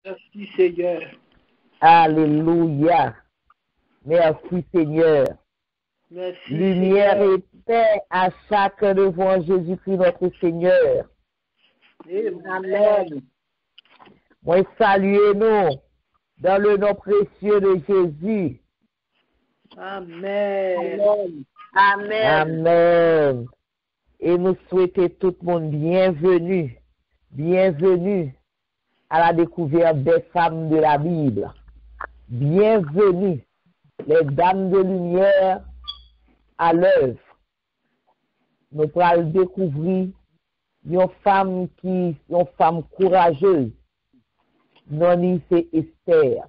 Merci Seigneur. Alléluia. Merci Seigneur. Merci Lumière Seigneur. et paix à chacun de vous en Jésus-Christ notre Seigneur. Amen. Moi, saluez-nous dans le nom précieux de Jésus. Amen. Amen. Amen. Et nous souhaitons tout le monde bienvenue à la découverte des femmes de la Bible. Bienvenue, les dames de lumière à l'œuvre. Nous allons découvrir une femme courageuse. Non, c'est Esther.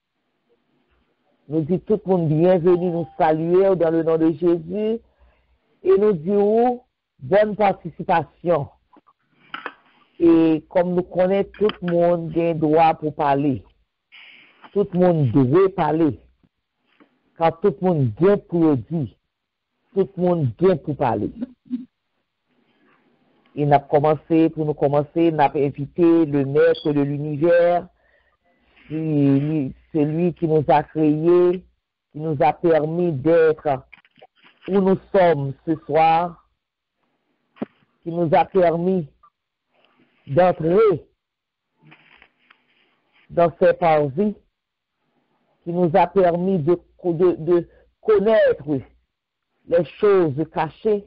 Nous disons tout le monde bienvenue, nous saluer dans le nom de Jésus et nous disons bonne participation. Et comme nous connaissons, tout le monde a un droit pour parler. Tout le monde doit parler. Quand tout le monde vient pour dire, tout le monde vient pour parler. Et nous avons invité le maître de l'univers, celui qui nous a créés, qui nous a permis d'être où nous sommes ce soir, qui nous a permis d'entrer dans ses parvis, qui nous a permis de connaître les choses cachées.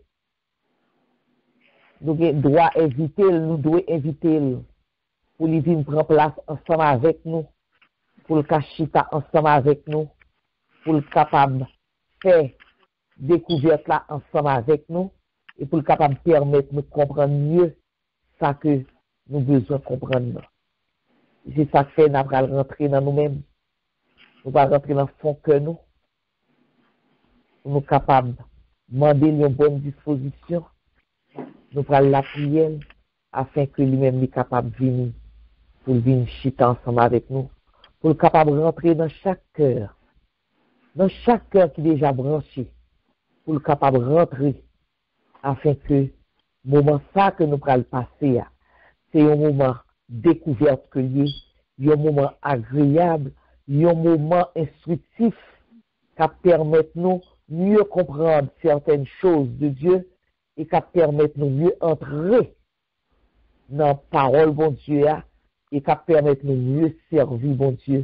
Nous devons inviter pour lui venir prendre place ensemble avec nous, pour le cacher ensemble avec nous, pour le capable faire découverte là ensemble avec nous, et pour le capable permettre de nous comprendre mieux ça que nous besoin comprendre. C'est ça que fait, nous allons rentrer dans nous-mêmes. Nous allons rentrer dans le fond que nous. Nous sommes capables de demander une bonne disposition. Nous allons la prière afin que lui-même soit capable de venir pour venir chiter ensemble avec nous. Pour être capable de rentrer dans chaque cœur qui est déjà branché. Pour être capable de rentrer afin que le moment ça que nous allons passer, c'est un moment découverte que un moment agréable, un moment instructif qui permet nous mieux comprendre certaines choses de Dieu et qui permet nous mieux entrer dans la parole bon Dieu et qui permet nous mieux servir bon Dieu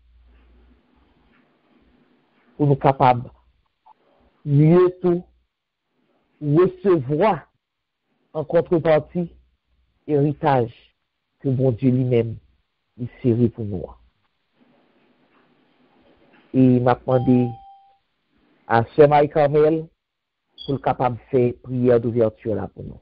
pour nous capables mieux tout recevoir en contrepartie héritage que bon Dieu lui-même il série pour nous. Et il m'a demandé à Sœur Marie-Carmel pour être capable de faire prière d'ouverture là pour nous.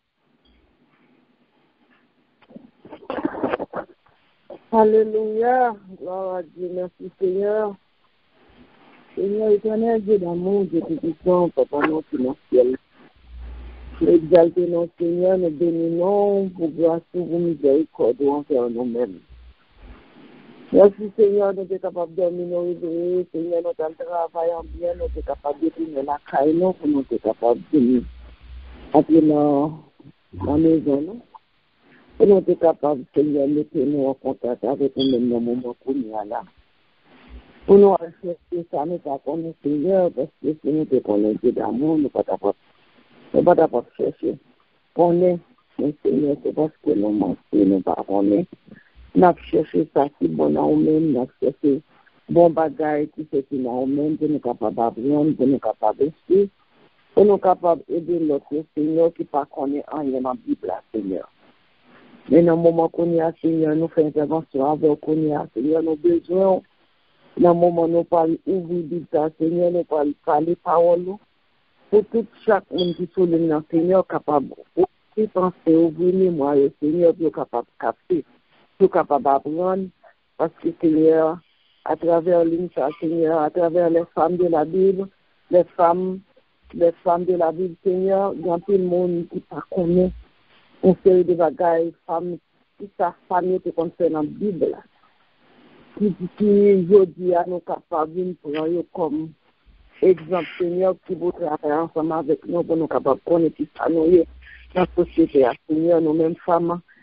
Alléluia. Gloire à Dieu. Merci Seigneur. Seigneur éternel, Dieu d'amour, Dieu de puissant, Papa non financier. Nous exaltons nos Seigneur, nous bénissons pour grâce pour miséricorde envers nous-mêmes. Merci Seigneur, nous sommes capables de dormir, nous réveiller. Seigneur, nous sommes travaillant bien, nous sommes capables de tenir la caille, nous sommes capables de venir entrer dans la maison. Et nous sommes capables, Seigneur, de nous en contact avec nous-mêmes dans le moment où nous sommes là. Pour nous chercher ça, nous ne connaissons pas Seigneur, parce que si nous te connaissons Dieu d'amour, nous ne pouvons pas chercher. Connaître, mais Seigneur, c'est parce que nous manquons, nous ne pouvons pas. Nous avons cherché ça qui est bon à nous-mêmes, nous avons cherché bon bagage qui fait que nous-mêmes, pour nous capables d'apprendre, pour nous capables d'instruire, pour nous capables d'aider notre Seigneur qui ne connaît rien dans la Bible, Seigneur. Mais dans le moment qu'on y a, Seigneur, nous faisons intervention avec qu'on y a, Seigneur, nos besoins. Dans le moment où nous parlons ouvrir Bible, Seigneur, nous parlons parler parole. Pour tout chaque monde qui est dans le Seigneur, capable de penser, ouvrir mémoire, Seigneur, pour capable de capter, pour capable d'apprendre. Parce que, Seigneur, à travers l'unité, Seigneur, à travers les femmes de la Bible, les femmes de la Bible, Seigneur, il y a tout le monde qui ne connaît une série de bagages, femmes qui savent pas mieux que concernant la Bible. Qui aujourd'hui à nous capables de prendre comme exemple, Seigneur, qui vous travaille ensemble avec nous pour nous capables de connaître ça, nous, dans la société, Seigneur, nous-mêmes femmes,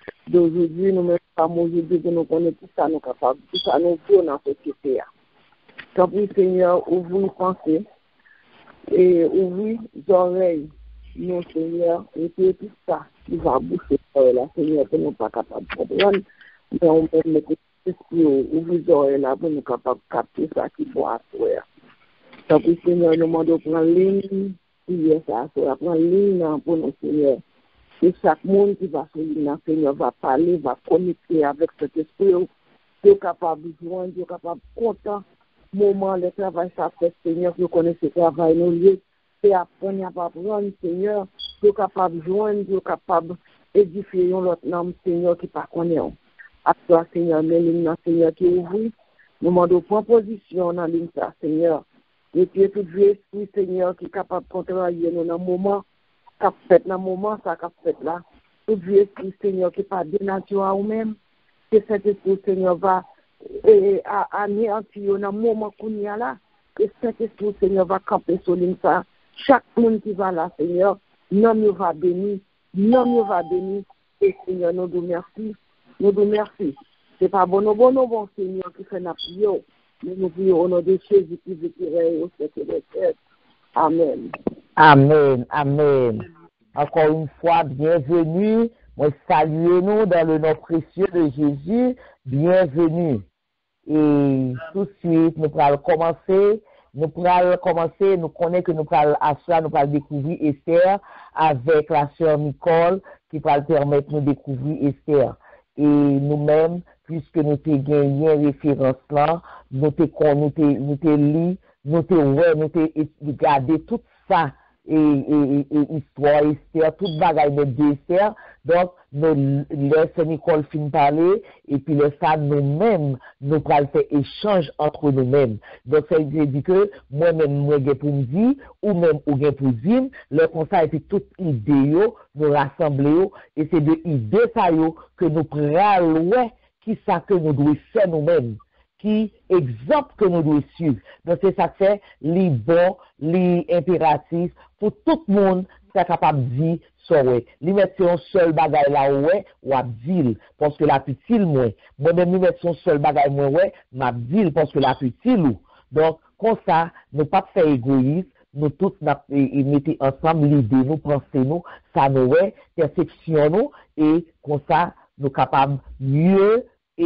d'aujourd'hui, nous mettons pas aujourd'hui pour nous connaître tout ça, nous capables, tout ça nous faut dans la société. Quand oui, Seigneur, ouvre les pensées et ouvre les oreilles, non, Seigneur, et puis tout ça qui va boucher, là, Seigneur, que nous pas capables de comprendre, mais on peut mettre l'esprit, ouvre les oreilles là, pour nous capables de capter ça qu'il faut assurer. Quand oui, Seigneur, nous demandons de prendre ligne, prier ça, prendre ligne pour nous, Seigneur. Et chaque monde qui va sur l'île, Seigneur, va parler, va connecter avec cet esprit, qui est capable de joindre, qui est capable de content. Moment, le travail, ça fait, Seigneur, que vous connaissez le travail, nos lieux, c'est apprendre à apprendre, Seigneur, qui est capable de joindre, qui est capable d'édifier l'autre nom, Seigneur, qui ne connaît pas. À toi, Seigneur, mais l'île, Seigneur, qui est ouvert, nous demandons prendre position dans l'île, Seigneur. Et puis, tout vieux esprit, Seigneur, qui est capable de contrôler dans un moment, qu'a fait dans le moment, ça qu'a fait là. Tout vieux esprit, Seigneur, qui n'est pas de nature à vous-même, que cet esprit, Seigneur, va anéantir dans le moment qu'on y a là, que cet esprit, Seigneur, va camper sur ça. Chaque monde qui va là, Seigneur, non, nous va bénir, et Seigneur, nous nous merci. C'est pas bon, Seigneur, qui fait notre prière, mais nous prions au nom de Jésus qui veut tirer au secret des têtes. Amen. Amen, amen. Encore une fois, bienvenue. Moi, saluez-nous dans le nom précieux de Jésus. Bienvenue. Et tout de suite, nous allons commencer. Nous connaissons que nous allons découvrir Esther avec la sœur Nicole qui va permettre de nous découvrir Esther. Et nous-mêmes, puisque nous avons gagné référence là, nous avons lu, nous avons regardé tout ça, et histoire Esther, toute bagaille de Esther. Donc, nous laissons Nicole fin parler, et puis laissons ça nous-mêmes, nous allons faire échange entre nous-mêmes. Donc, ça veut dire que moi-même, moi, j'ai pour me dire, ou même, ou j'ai pour dire, le conseil, et puis toute idée, nous rassembler, et c'est de idées, ça, que nous prenons, qui ça que nous devons faire nous-mêmes. Qui exemple que nous devons suivre. Donc, c'est ça que c'est les bons, les impératifs, pour tout le monde, c'est capable de dire, ça, ouais. Lui mettre son seul bagage là, ouais, ou à dire, parce que la petite, moi. Moi-même, lui mettre son seul bagage, moi, ouais, m'a dire, parce que la petite, ou. Donc, comme ça, nous pas faire égoïste, nous tous, mettons ensemble l'idée, nous pensons, nous, ça, nous, ouais, perception, nous, et comme ça, nous capables mieux,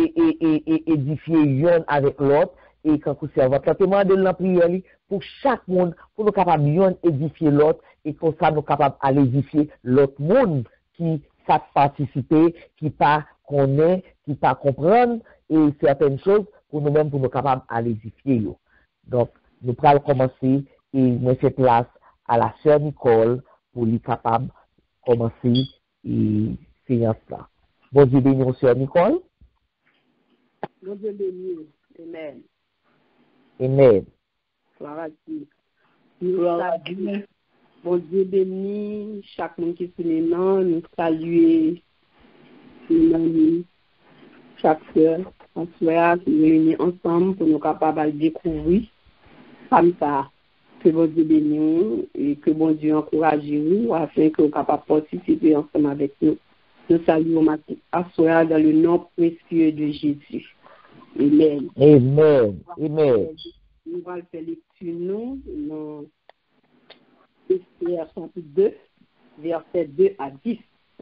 et édifier l'un avec l'autre, et quand vous servez, tentez-moi de l'emprière pour chaque monde, pour nous capables mieux édifier l'autre, et comme ça, nous capables à édifier l'autre monde qui ça participer, qui pas connaît, qui pas comprendre, et certaines choses pour nous-mêmes, pour nous capables à l'édifier. Donc, nous allons commencer, et nous faisons place à la sœur Nicole, pour lui capable de commencer, et séance là. Bon Dieu béni, sœur Nicole. Bon Dieu béni. Amen. Amen. Gloire à Dieu. Gloire à Dieu. Bon Dieu béni, chaque monde qui se maintenant, nous saluons chaque soeur, en soir, qui nous réunit ensemble pour nous capables de découvrir comme ça. Que bon Dieu béni et que bon Dieu encourage nous afin que nous capables de participer ensemble avec nous. Nous saluons à soir dans le nom précieux de Jésus. Amen. Amen. Amen. Nous allons faire lecture nous dans Esther 2, verset 2 à 10.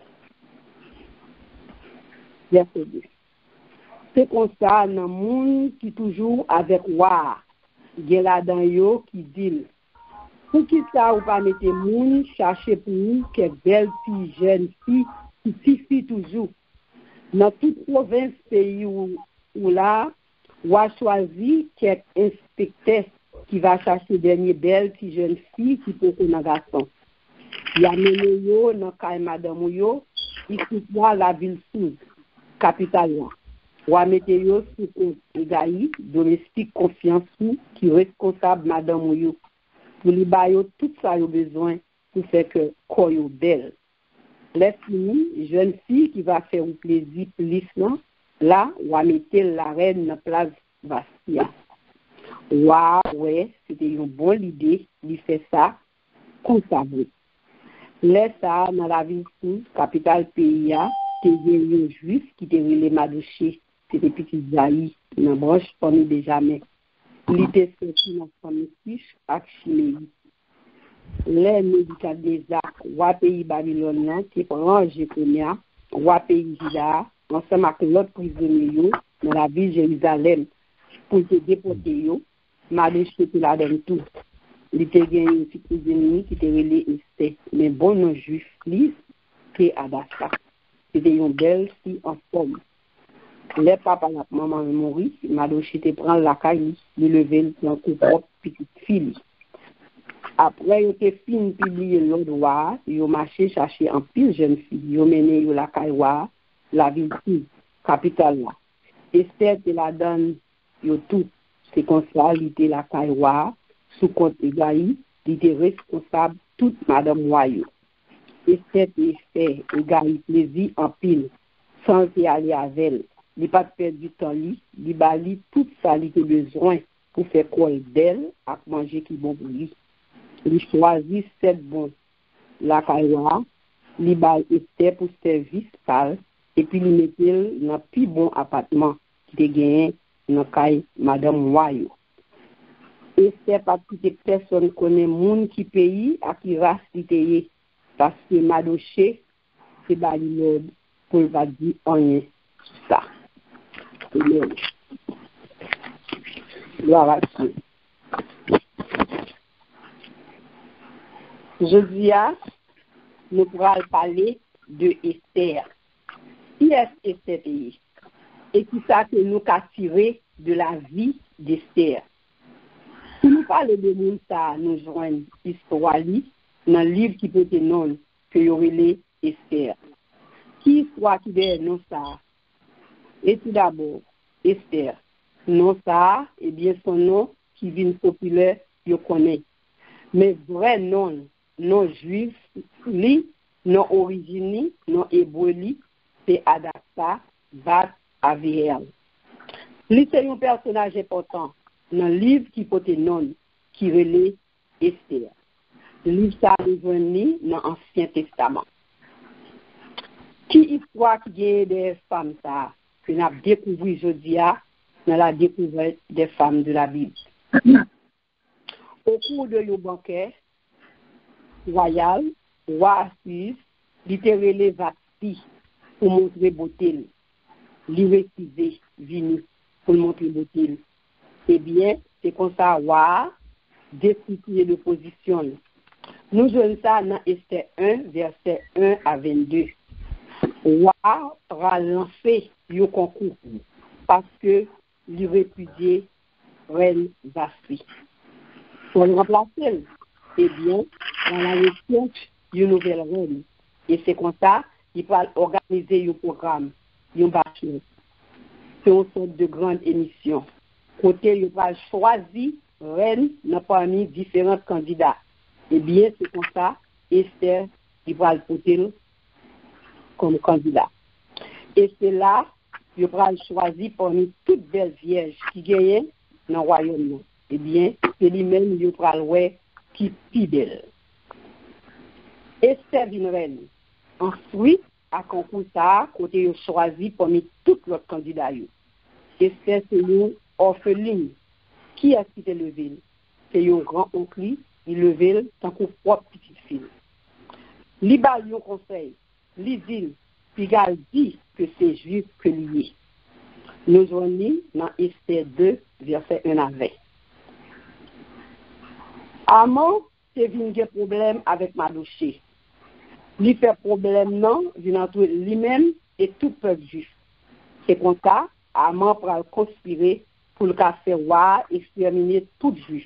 Verset 2. C'est comme ça, dans le monde qui toujours avec roi, il y a là-dedans yo qui dit, pour qui ça ou pas mettre moun chercher pour nous que belle fille, jeune fille, qui suffit toujours. Dans toute province, pays où là, ou a choisi quelques inspecteurs qui va chercher dernier belle petite jeune fille qui peut être un garçon. Il y a mené yo dans caille madame yo, il faut la ville sous capitale. Ou a mettre yo sous Gaï, domestique confiance qui responsable madame yo pour lui bailler tout ça yo besoin pour faire que quoi yo belle. Laisse-nous jeune fille qui va faire un plaisir plus là, ou a mettre la reine dans place Bastia. Ouais, c'était une bonne idée, il fait ça, comme ça. Laisse ça dans la ville sous, capitale pays, un juif qui était relé Madouché, c'était petit Zaï, dans branche parmi des jamais. Il était sorti dans son fiche avec Chiméi. Les Nebukadnezar, roi pays Babylone, qui prend Jéconia, roi pays Juda, ensemble avec l'autre prisonnier dans la ville de Jérusalem, pour te déporter, Madouché te la donne tout. Il était gagné un petit prisonnier qui était relé Esther, mais bon non juif, lui, c'est Adassa. C'était une belle fille en forme. Les papas et maman mourir, Madouché te prend la caille, il lever dans son propre petite fille. Après, il était fini publier l'ordre roi, il a marché chercher en pile jeune fille, il a mené la caille roi, la ville capitale là. Esther te la donne, il tout, c'est comme ça, il était la caille roi, sous compte Egaï, il était responsable toute madame royale. Esther te fait Egaï plaisir en pile, sans y aller avec elle. Il n'a pas perdu du temps, il bali tout ça, il a besoin pour faire quoi d'elle, à manger qui bon pour lui. Il choisit 7 bons la caïwa, il baille Esther pour service pâle, et puis il mettait dans le plus bon appartement qui était gagné dans la madame Royo. Esther, pas toutes les personnes connaissent le monde qui pays à qui race qui était, parce que Madouché, c'est baille l'ordre pour ne pas dire rien ça. Amen. Gloire à Dieu. Aujourd'hui, nous pourrons parler de Esther. Qui est Esther pays? Et tout ça que nous avons tiré de la vie d'Esther. Si nous parlons de Mounsa, nous joignons l'histoire dans le livre qui peut être non que y aurait Esther. Qui soit qui est non ça? Et tout d'abord, Esther. Non ça, et bien son nom qui vient populaire, je connais. Mais vrai nom, non juif, li, non origine, non hébreu, c'est Adassa, Bat, Aviel. Li c'est un personnage important dans le livre qui peut être non, qui relève Esther. Le livre ça est dans l'Ancien Testament. Qui histoire qui gagne des femmes ça, que nous avons découvert aujourd'hui dans la découverte des femmes de la Bible. Au cours de nos banquet royal, roi Assis, littéralement Vasti pour montrer beauté, l'irrécisé vini pour montrer beauté. Eh bien, c'est comme ça, roi, destitué de position. Nous jouons ça dans Esther 1, verset 1 à 22. Roi a lancé le concours parce que il répudiait reine Vasti. Pour le remplacer, eh bien, dans la recherche d'une nouvelle reine. Et c'est comme ça qu'il va organiser un programme, un bachelor. C'est une sorte de grande émission. Côté, il va choisir reine parmi différents candidats. Eh bien, c'est comme ça, Esther, il va le porter comme candidat. Et c'est là, il va choisir parmi toutes belles vierges qui gagnent dans le royaume. Eh bien, c'est lui-même qui va le qui est fidèle. Esther vient reine. Ensuite, à concours ça, côté il choisi parmi tous les candidats. Esther, c'est une orpheline. Qui a quitté le ville? C'est un grand-oncle, il le ville tant qu'on propre petite fille. Il a un conseil. Il dit, Pigal dit que c'est juif que lié. Nous joignons dans Esther 2, verset 1 à 20. Amon, c'est venu un problème avec Madouché. Il fait problème non, vient entre lui-même et tout peuple juif. C'est comme ça, Amon pourra conspirer pour le faire roi et exterminer tout juif.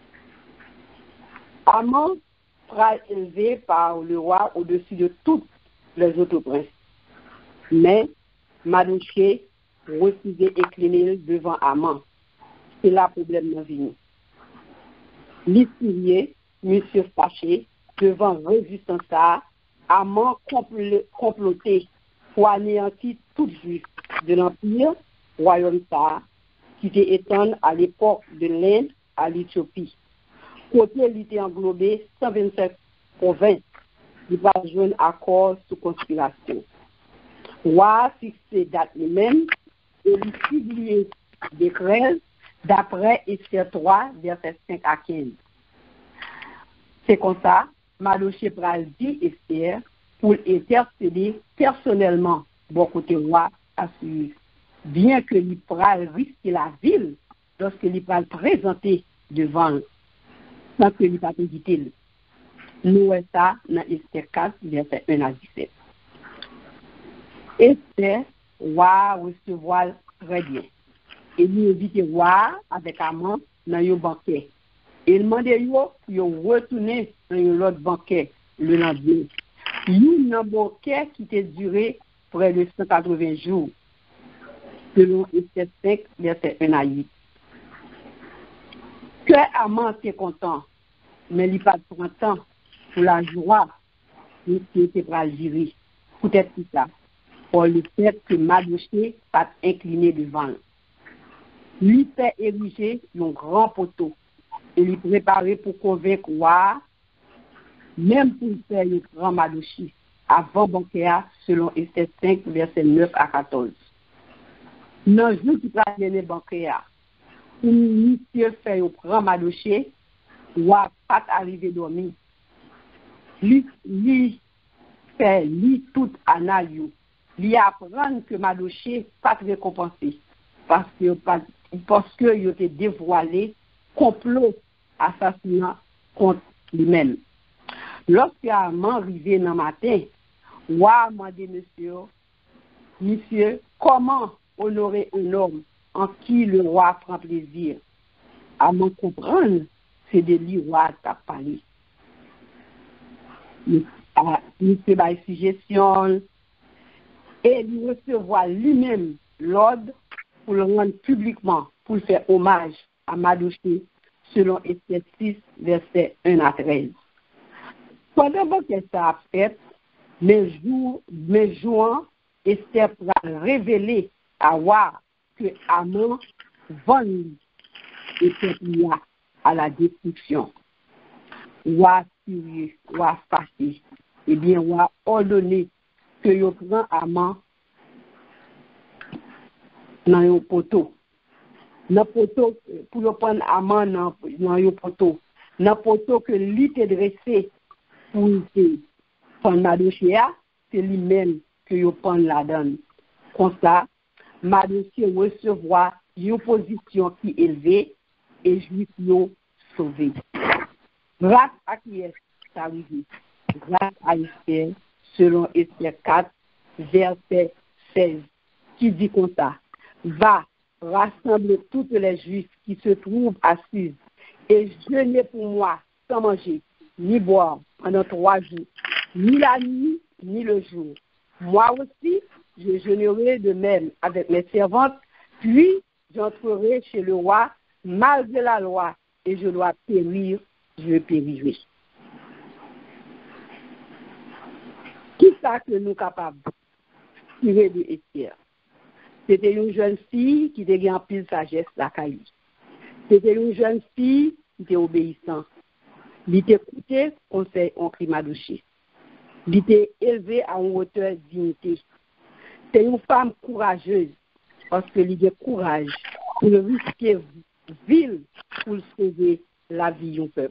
Amon sera élevé par le roi au-dessus de tous les autres princes. Mais Madouché refusait incliner devant Amon. C'est là le problème dans vie. L'Issyrie, monsieur fâché, devant résistance à Amon comploté pour anéantir tout juif de l'Empire, royaume ça, qui était étendu à l'époque de l'Inde à l'Éthiopie. Côté, il était englobé 127 provinces. Il va jouer un accord sous conspiration. Roi fixé date lui-même et lui publié décret d'après Esther 3, versets 5 à 15. C'est comme ça, Mardochée pral dit Esther pour intercéder personnellement bon côté roi Assuérus, bien que lui pral risquer la ville lorsque lui pral présenter devant sans que lui pas invité. Nous voyons ça dans Esther 4, verset 1 à 17. Esther, roi recevoir très bien. Et lui invite roi avec Haman dans un banquet. Et il demande yo retourner dans l'autre banquet le lendemain. Un banquet qui a duré près de 180 jours, selon Esther 5, verset 1 à 8. Que Haman était content, mais il n'a pas de temps pour la joie qui était pour le gérer. Peut-être tout ça, pour le fait que Mardochée pas incliné devant. Lui fait ériger un grand poteau et lui préparer pour convaincre roi, même pour faire un grand Mardochée avant banquet selon Esther 5, verset 9 à 14. Dans le jour qui prend banquet, pour monsieur faire un grand Mardochée, roi pas arrivé dormir. Lui fait lui tout analyse. Lui apprendre que Mardochée pas récompensé parce que il était dévoilé complot assassinat contre lui-même. Lorsque Haman arrivé dans le matin, roi m'a dit monsieur, comment honorer un homme en qui le roi prend plaisir? Haman comprendre, c'est de lui roi t'a parlé. Monsieur va suggestion et lui recevoir lui-même l'ordre pour le rendre publiquement, pour faire hommage à Mardochée, selon Esther 6, verset 1 à 13. Pendant que ça a fait, mes jours, Esther va révéler à roi que Haman vend était lié à la destruction. Roi furieux, roi fâché, eh bien, roi ordonné que yo prend Haman dans un poteau. Dans poteau pour yo prendre Haman dans un poteau. Dans poteau que lui te dressé pour prendre Mardochée, c'est lui-même que yo prend la donne. Comme ça, Mardochée recevoir une position qui est élevée et juif yo sauvé. Grâce à qui est arrivé? Grâce à Esther, selon Esther 4, verset 16, qui dit comme ça: va rassembler toutes les Juifs qui se trouvent assis et jeûner pour moi sans manger ni boire pendant 3 jours, ni la nuit ni le jour. Moi aussi, je jeûnerai de même avec mes servantes, puis j'entrerai chez le roi malgré la loi, et je dois périr, je périrai. Qui ça que nous sommes capables de tirer de Esther? C'était une jeune fille qui était en pile sagesse la caille. C'était une jeune fille qui était obéissante. Elle était écoutée conseil en Mardochée. Elle était élevée à une hauteur de dignité. C'est une femme courageuse parce qu'elle avait courage pour risquer ville pour sauver la vie du peuple.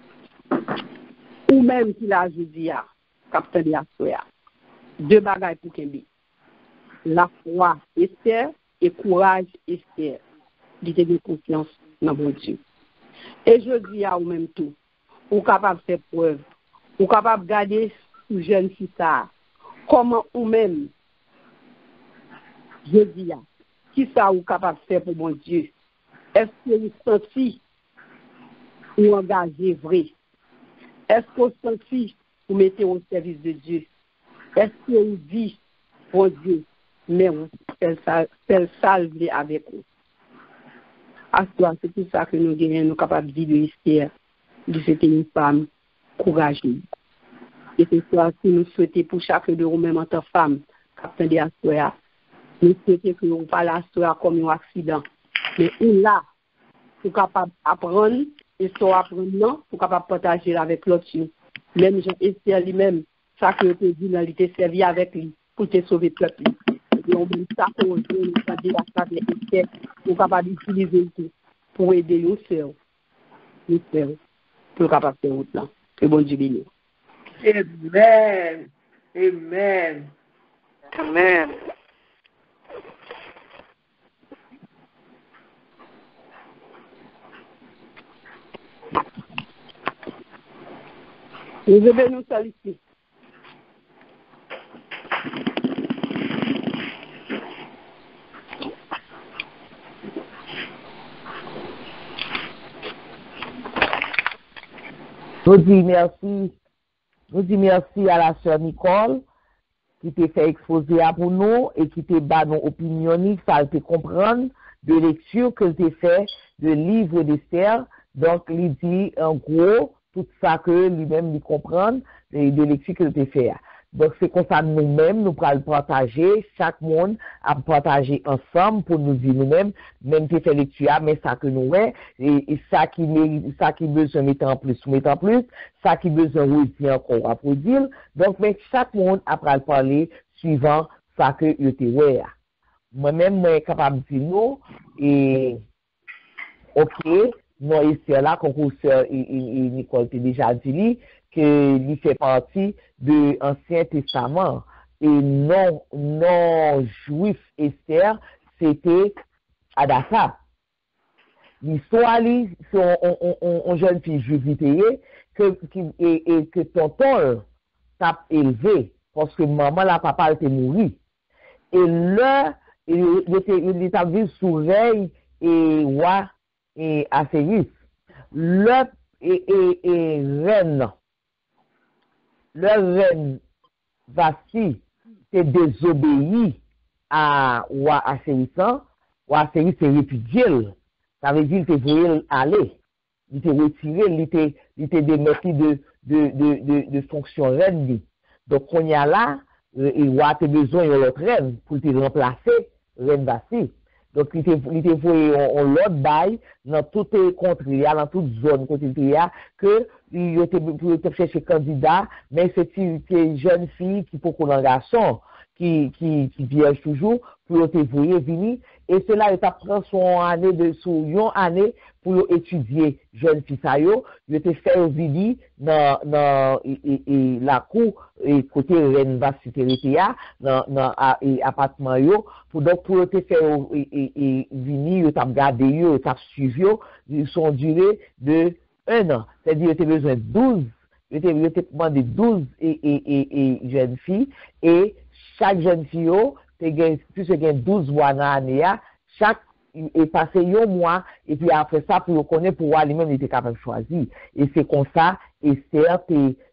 Ou même qu'il a dit à Capitaine Yasoya, 2 bagages pour Kembi. La foi Esther et courage Esther. Il était de confiance dans mon Dieu. Et je dis à vous même tout, vous capable de faire preuve, vous capable de garder ce jeune fille ça. Comment vous même, je dis à, qui ça vous capable de faire pour mon Dieu? Est-ce que vous sentez ou engagé vrai? Est-ce que vous sentez vous mettez au service de Dieu? Est-ce que vous dites, bon Dieu, mais vous faites salver avec vous? À soi, c'est tout ça que nous gagnons, nous capables de dire de Esther, de cette une femme courageuse. Et c'est ça que nous souhaitons pour chacun de nous-mêmes en tant que femme, capitaine de Astoya. Nous souhaitons que nous ne parlons pas d'Astoya comme un accident. Mais là, nous sommes capables d'apprendre, et soit apprendre, pour capable de partager avec l'autre. Même Jean Esther lui-même, ça que tu dis, il était servi avec lui pour te sauver le peuple. ou bien ça qu'on veut, nous dire la carte Esther, pour capable d'utiliser tout pour aider nos sœurs, pour capable faire autre là. Et bon Dieu béni. Amen. Amen. Amen. Nous devons nous saluer. Nous disons merci à la sœur Nicole qui t'a fait exposer pour nous et qui t'a bas nos opinions, ça te comprendre de lecture que t'a fait de livre d'Esther. Donc, il dit en gros tout ça que lui-même lui comprendre de lecture que t'a fait. Donc, c'est comme ça nous-mêmes, nous pourrons le partager, chaque monde a partagé ensemble pour nous dire nous-mêmes, même qui fait lecture, mais ça que nous est, et ça qui besoin mettre en plus, ça qui besoin redire encore à produire. Donc, mais chaque monde après le parler suivant ça que il était ouais. Moi-même, moi, capable de dire nous, et, ok, moi, ici, là, concours sœur et Nicole t'a déjà dit, que il fait partie de l'Ancien Testament. Et non juif Esther, c'était Adassa. L'histoire, c'est une jeune fille juive que tonton t'a élevé, parce que maman, la papa, était mouru. Et là, il était vu sous veille et roi et Assyrie. Le reine. Le reine Vasti s'est désobéi à roi Assyrian. Roi Assyrian s'est répudié. Ça veut dire qu'il voulait aller. Il était retiré, il était démettu de fonction reine. Donc, on y a là, le roi a besoin de l'autre reine pour te remplacer, reine Vasti. Donc, il était voué en l'autre bail, dans toutes les contrées, dans toute zone côté que il était chercher candidat, mais c'est une jeune fille qui peut qu'on un garçon, qui vierge toujours, pour te vouer venir, et c'est là, il prend son année une année pour étudier jeune fille ça yo, il était fait venir dans la cour, et côté reine Vassité dans appartement yo, pour te faire venir, il t'a gardé yo, il t'a suivi yo, ils sont durés de 1 an. C'est-à-dire, il était besoin de 12, il était demandé 12 jeunes filles, et chaque jeune fille, plus il y a 12 mois dans l'année, chaque est passé un mois, et puis après ça, pour le connaître, pour voir lui-même, il était capable de choisir. Et c'est comme ça, Esther,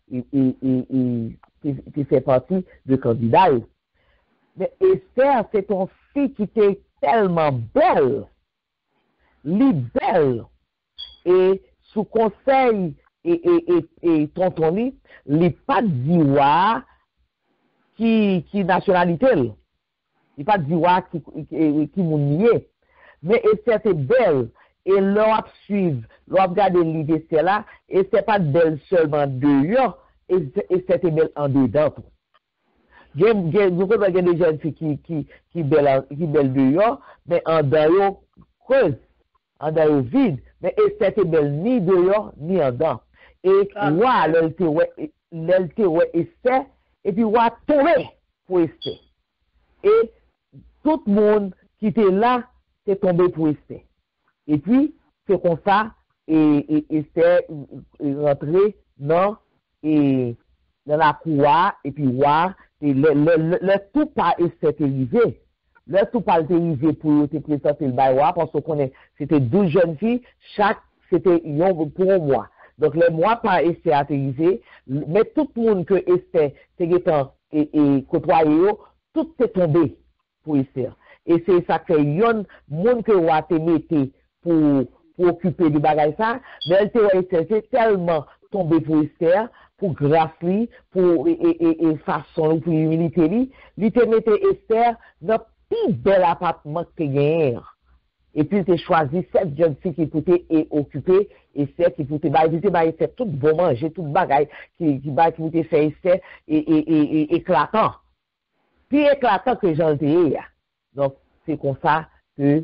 tu fait partie de candidat. Mais Esther, c'est ton fille qui était tellement belle, belle, et sous conseil et tonton li, li pas diwa qui nationalité, li pas diwa qui mounier, mais Esther c'est belle, et l'on suivre, l'on regarder l'idée c'est là, et c'est pas belle seulement dehors, et c'est belle en dedans. Vous avez des jeunes filles qui belle dehors, mais en dehors creuse, en dehors vide, mais Esther était belle ni dehors ni en dedans. Et roi, l'elle ouais Esther, et puis roi tombé pour Esther. Et tout le monde qui était là, c'est tombé pour Esther. Et puis, c'est comme ça, et Esther est rentrée dans la cour, et puis roi, et le tout pas Esther arrivé. Le tout pas arrivé pour te présenter le bail, parce qu'on c'était 12 jeunes filles, chaque c'était pour un mois. Donc le mois pas Esther arrivé, mais tout le monde que Esther et côtoyé, tout est tombé pour Esther. Et c'est ça que yon monde que roi te mette pour occuper du bagage ça, mais elle c'est tellement tombé pour Esther, pour grâce lui, pour et façon pour humilité lui, il te mette Esther dans plus bel appartement que gagne. Et puis tu choisi 7 jeunes filles qui pouvaient occuper et celles qui pouvaient faire tout bon manger, tout bagage qui pouvaient faire et éclatant. Puis éclatant que j'en ai. Donc, c'est comme ça que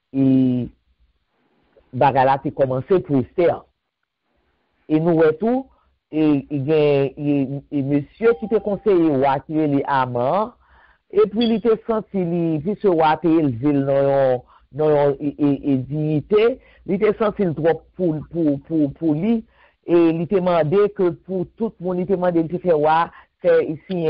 Bagala a commencé pour Esther. Et nous, tout, et monsieur qui te conseillé, qui est Amant, et puis il était senti, puis ce roi était élevé dans dignité, il était senti trop pour lui, et il était demandé que pour tout le monde, il était demandé de faire roi, c'est ici,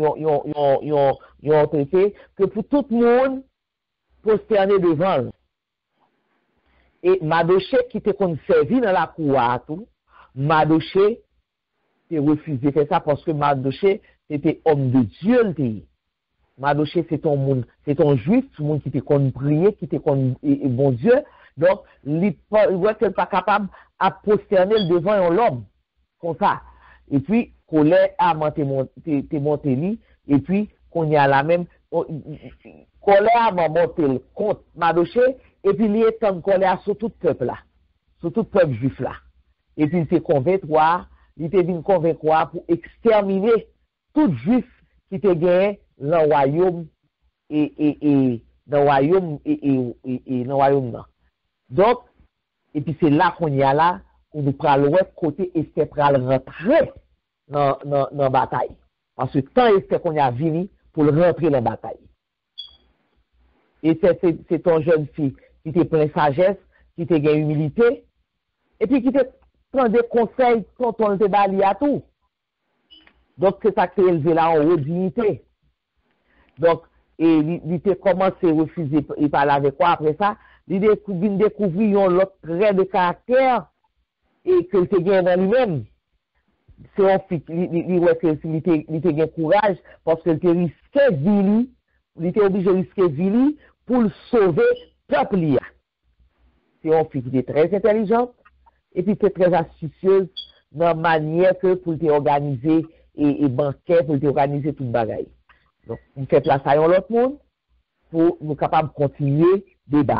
un traité, que pour tout le monde, prosterner devant. Et Madoché qui était servi dans la cour à tout, Madoché a refusé de faire ça parce que Madoché était homme de Dieu. Madoché c'est un juif, tout le monde qui était connu prier, qui était connu bon Dieu. Donc, il n'était pas capable à prosterner devant l'homme. Comme ça. Et puis, colère a monté, et puis, qu'on y a la même, colère a monté contre Madoché, et puis il est en colère sur tout le peuple là, sur tout le peuple juif là. Et puis il s'est convaincu, il était venu convaincre pour exterminer tout juif qui était gagné dans le royaume et dans le royaume et dans le royaume là. Donc, et puis c'est là qu'on y a là, où nous prenons l'autre côté et c'est pour rentrer dans la bataille. Parce que tant Esther qu'on y a venu pour rentrer dans la bataille. Et c'est une jeune fille qui était pleine de sagesse, qui était gain humilité, et puis qui te prend des conseils quand on était bali à tout. Donc, c'est ça qui est élevé là en haute dignité. Donc, et il était commencé à refuser, il parlait avec quoi après ça, il découvrit un autre trait de caractère, et qu'il était gain dans lui-même. C'est un fille, il était gain courage, parce qu'il était risqué de il était obligé de risquer vie pour le sauver peuple. C'est une fille qui est très intelligente et puis très astucieuse dans la manière que pour organiser et banquet, pour organiser toute bagaille. Donc, on fait place à l'autre monde pour nous capables de continuer le débat.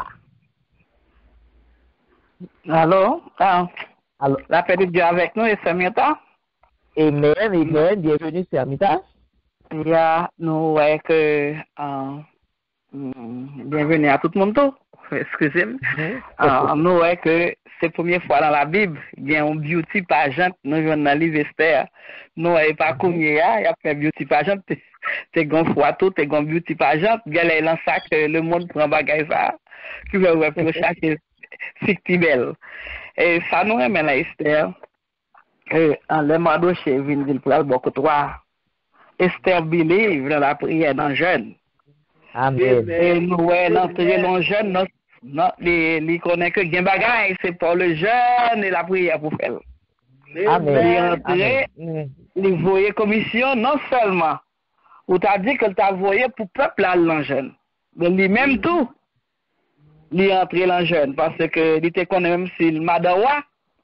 Alors, la paix de Dieu avec nous et Samita. Amen, bienvenue Samita. Il y a nous ouais que bienvenue à tout le monde. Excusez-moi. Nous ouais que c'est la première fois dans la Bible, il y a un beauty pageant nous jouons dans livre Esther. Nous ouais pas comme il y a fait beauty pageant, t'es gon fois tout, t'es gon beauty pageant, gars là ça que le monde prend bagaille ça qui veut ouais pour chercher fictive. Et ça nous aime la Esther. En le Madoché vient pour beaucoup toi. Esther believe dans la prière dans jeune. Amen. Et nous, l'entrée dans jeune, il connaît que bien bagaille, c'est pour le jeune et la prière pour faire. Amen. Il voyait commission non seulement, ou t'as dit que t'as voyé pour peuple à l'enjeune, mais lui-même tout, il est entré dans jeune, parce que il était connu même si le Madawa,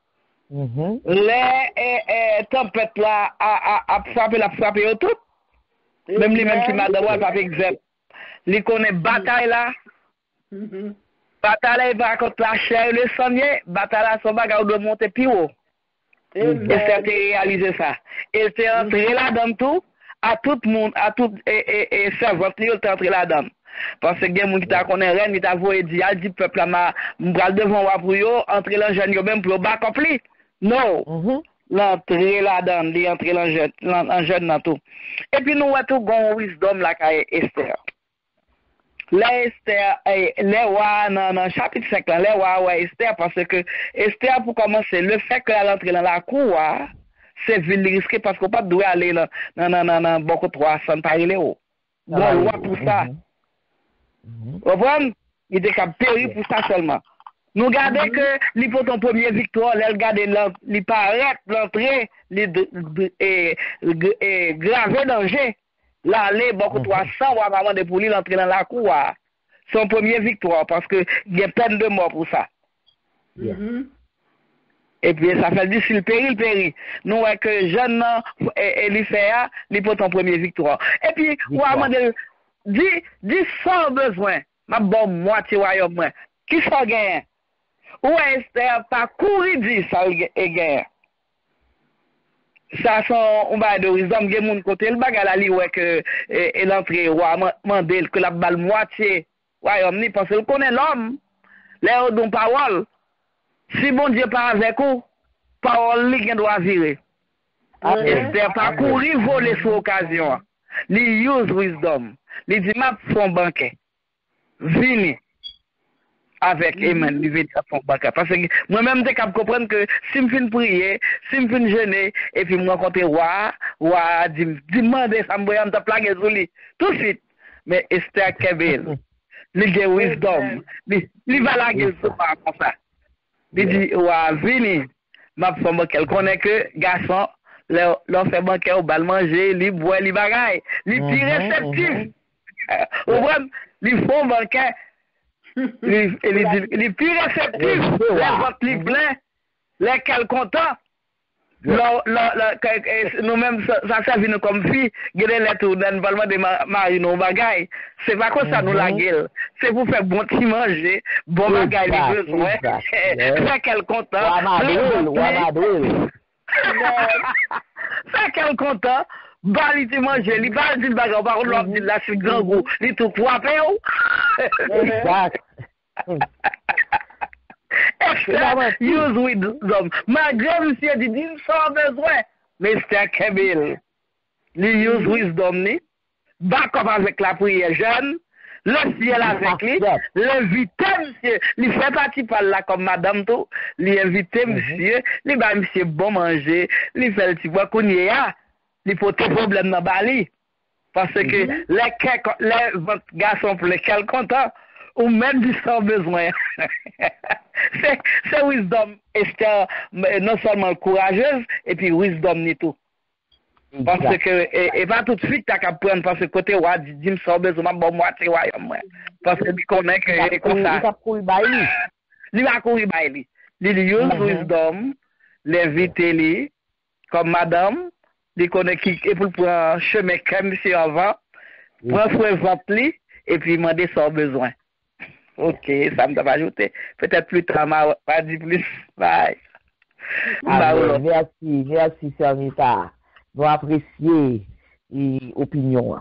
les tempêtes là a frappé au tout. Même lui-même qui m'a d'abord par exemple. Il connaît bataille là. Bataille là, il va contre la chair et le sanglier. Bataille là, son bagage doit monter plus haut. Et c'est réaliser ça. Et c'est entré là-dedans tout. À tout le monde, à tout et servante, il est entré là-dedans. Parce que il y a des gens qui t'a connaît rien, il t'a voulu dire, il dit peuple là, m'bral devant wa pour yo, entrer dans jeune yo même pour ba accompli. Non. L'entrée là-dedans, l'entrée en jeune dans tout. Et puis nous avons tout gon wisdom là qu'a Esther. Là Esther, les rois dans chapitre 5 là, les rois Esther parce que Esther pour commencer, le fait qu'elle entre dans la cour, c'est vil risqué parce qu'on pas doit aller dans beaucoup 300 par les hauts. Bon roi pour ça. Vous comprenez? Il était capable pour ça seulement. Nous gardons que les pour ton premier victoire, elle garde les paraître l'entrée, les gravé danger. Là, les beaucoup 300 va demander pour lui l'entrer dans la cour. Son premier victoire parce que il y a peine de mort pour ça. Et puis ça fait difficile péril. Nous voyons que jeune Elisée, il pour ton premier victoire. Et puis on va demander dis sans besoin, ma bonne moitié royaume moi. Qui ça gagne? Ou Esther pas courir dit ça est gagne. Ça sont on va de wisdom gen moun côté le bagarre là li ouais que l'entrée roi mandel que la balle moitié royaume ni parce qu'il connaît l'homme, les dont parole. Si bon Dieu pas avec vous, parole li gen doit virer. Esther pas courir voler sur occasion. Li use wisdom. Li dit m'a font banquet. Vini avec Amen, li veut faire font banquet parce que moi-même t'es capable comprendre que si me fin prier, si me fin jeûner et puis me rencontrer roi demander ça me t'a plaguer sur lui tout de suite. Mais Esther Kebel, li gen wisdom. Li va la gueule sur comme ça. Il dit, ouais, vini, m'a fait banquet. Connaît que garçon, leur fait banquet au bal manger, li boit, li bagaille, li plus réceptif. Ou même, li font banquet, li plus réceptif, les votes li plein, lesquels contents. Nous-mêmes, ça servi nous comme fille, guérir les tours dans le parlement de mari, nos bagailles. C'est pas comme ça nous la gueule. C'est pour faire bon petit manger, bon bagaille, les besoins. Fait qu'elle content. Fait qu'elle content. Bali te manger, li bali dit bagaille, par contre, l'autre dit là, c'est grand goût, li tout pour appeler ou. Exact. Use wisdom. Malgré monsieur dit sans besoin. Mais c'est Kebel. Lui use wisdom ni. Back up avec la prière jeune. Le ciel avec lui. L'inviter monsieur. Il fait partie par là comme madame tout. Il invite monsieur. Il va monsieur bon manger. Il fait le petit bois qu'on y a. Il faut tout problème dans Bali. Parce que les garçons pour lesquels contents. Ou même du sans besoin. c'est wisdom. Esther, non seulement courageuse, et puis wisdom ni tout. Parce que, et pas tout de suite, t'as qu'à prendre, parce que côté, ouais, dis-moi sans besoin, bon, moi, tu vois, parce que tu connais que, comme ça. Il va courir baili. Il use wisdom, l'inviter li, comme madame, il connaît qui, et pour prendre chemin comme monsieur avant, prendre soin de li, et puis demander sans besoin. Ok, ça me doit ajouter. Peut-être plus tard, pas dit plus. Bye. Merci, Servita. Nous apprécions l'opinion.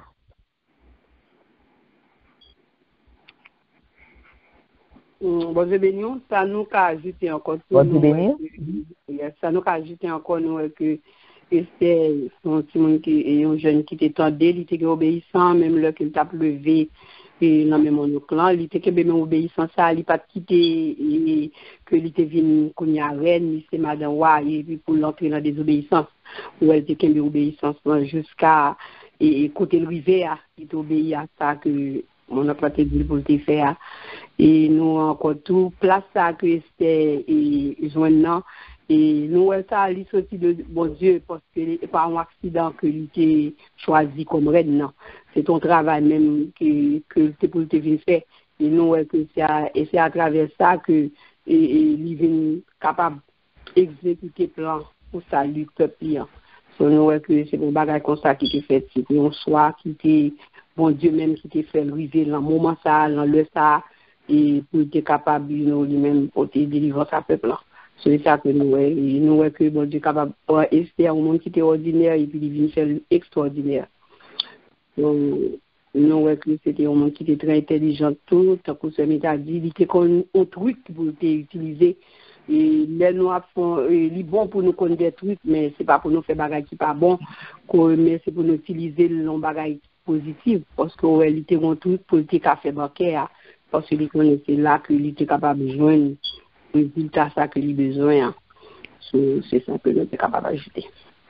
Bon Dieu béni, ça nous a ajouté encore. Bon Dieu béni. Ça nous a ajouté encore nous que c'était un jeune qui était tendu, il était obéissant, même là qu'il t'a levé. Et dans même mon clan, il était bien obéissant ça, il pas quitté que il était venu qu'on y a reine, c'est madame Wa et puis pour l'entrer dans la désobéissance où elle était bien obéissance jusqu'à et côté le rivière, il obéit à ça que on a pas dit pour le faire et nous encore tout place ça que c'était et joignant et nous ça il sorti de bon Dieu parce que pas un accident que il était choisi comme reine non. C'est ton travail même que c'est pour te venir faire. Et nous, c'est à travers ça que il est capable d'exécuter plan pour saluer le peuple. Nous, c'est un bagage comme ça qui est fait. C'est un soir qui était, bon Dieu même, qui t'a fait arriver dans le moment ça, dans le ça, et pour être capable, lui-même, pour te délivrer sa peuple. C'est ça que nous, que bon Dieu est capable d'ester un monde qui était ordinaire et puis il vient faire extraordinaire. Nous, c'était un monde qui était très intelligent, tout, tant que ce métier a dit, il était comme un truc pour utiliser. Et les noirs font, il est bon pour nous connaître des trucs, mais c'est pas pour nous faire bagaille qui pas bon, mais c'est pour nous utiliser le bagaille positif, parce qu'il était un truc pour le café bancaire, parce qu'il connaissait là qu'il était capable de joindre le résultat ça qu'il a besoin. C'est ça que nous sommes capables d'ajouter.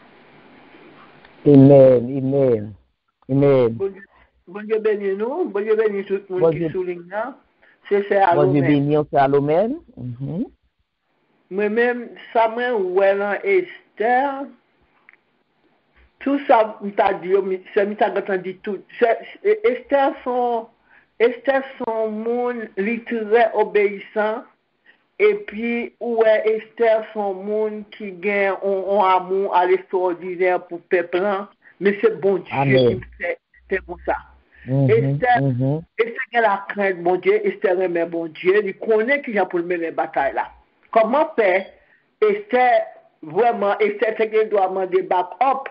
Amen. Bon Dieu béni nous, bon Dieu béni tout le monde qui souligne là. C'est à Bon Dieu béni, c'est à l'Omen. Moi-même, ça m'a oué Esther. Tout ça, m't'a dit, c'est m't'a entendu tout. Esther son monde littéraire obéissant. Et puis, ouais, Esther son monde qui gagne un amour à l'extraordinaire pour le peuple. Mais c'est bon Dieu qui fait, c'est pour ça. Esther a la crainte de bon Dieu, Esther aime bon Dieu, il connaît qui vient pour mener la bataille là. Comment faire Esther, vraiment, Esther c'est qu'elle doit demander back-up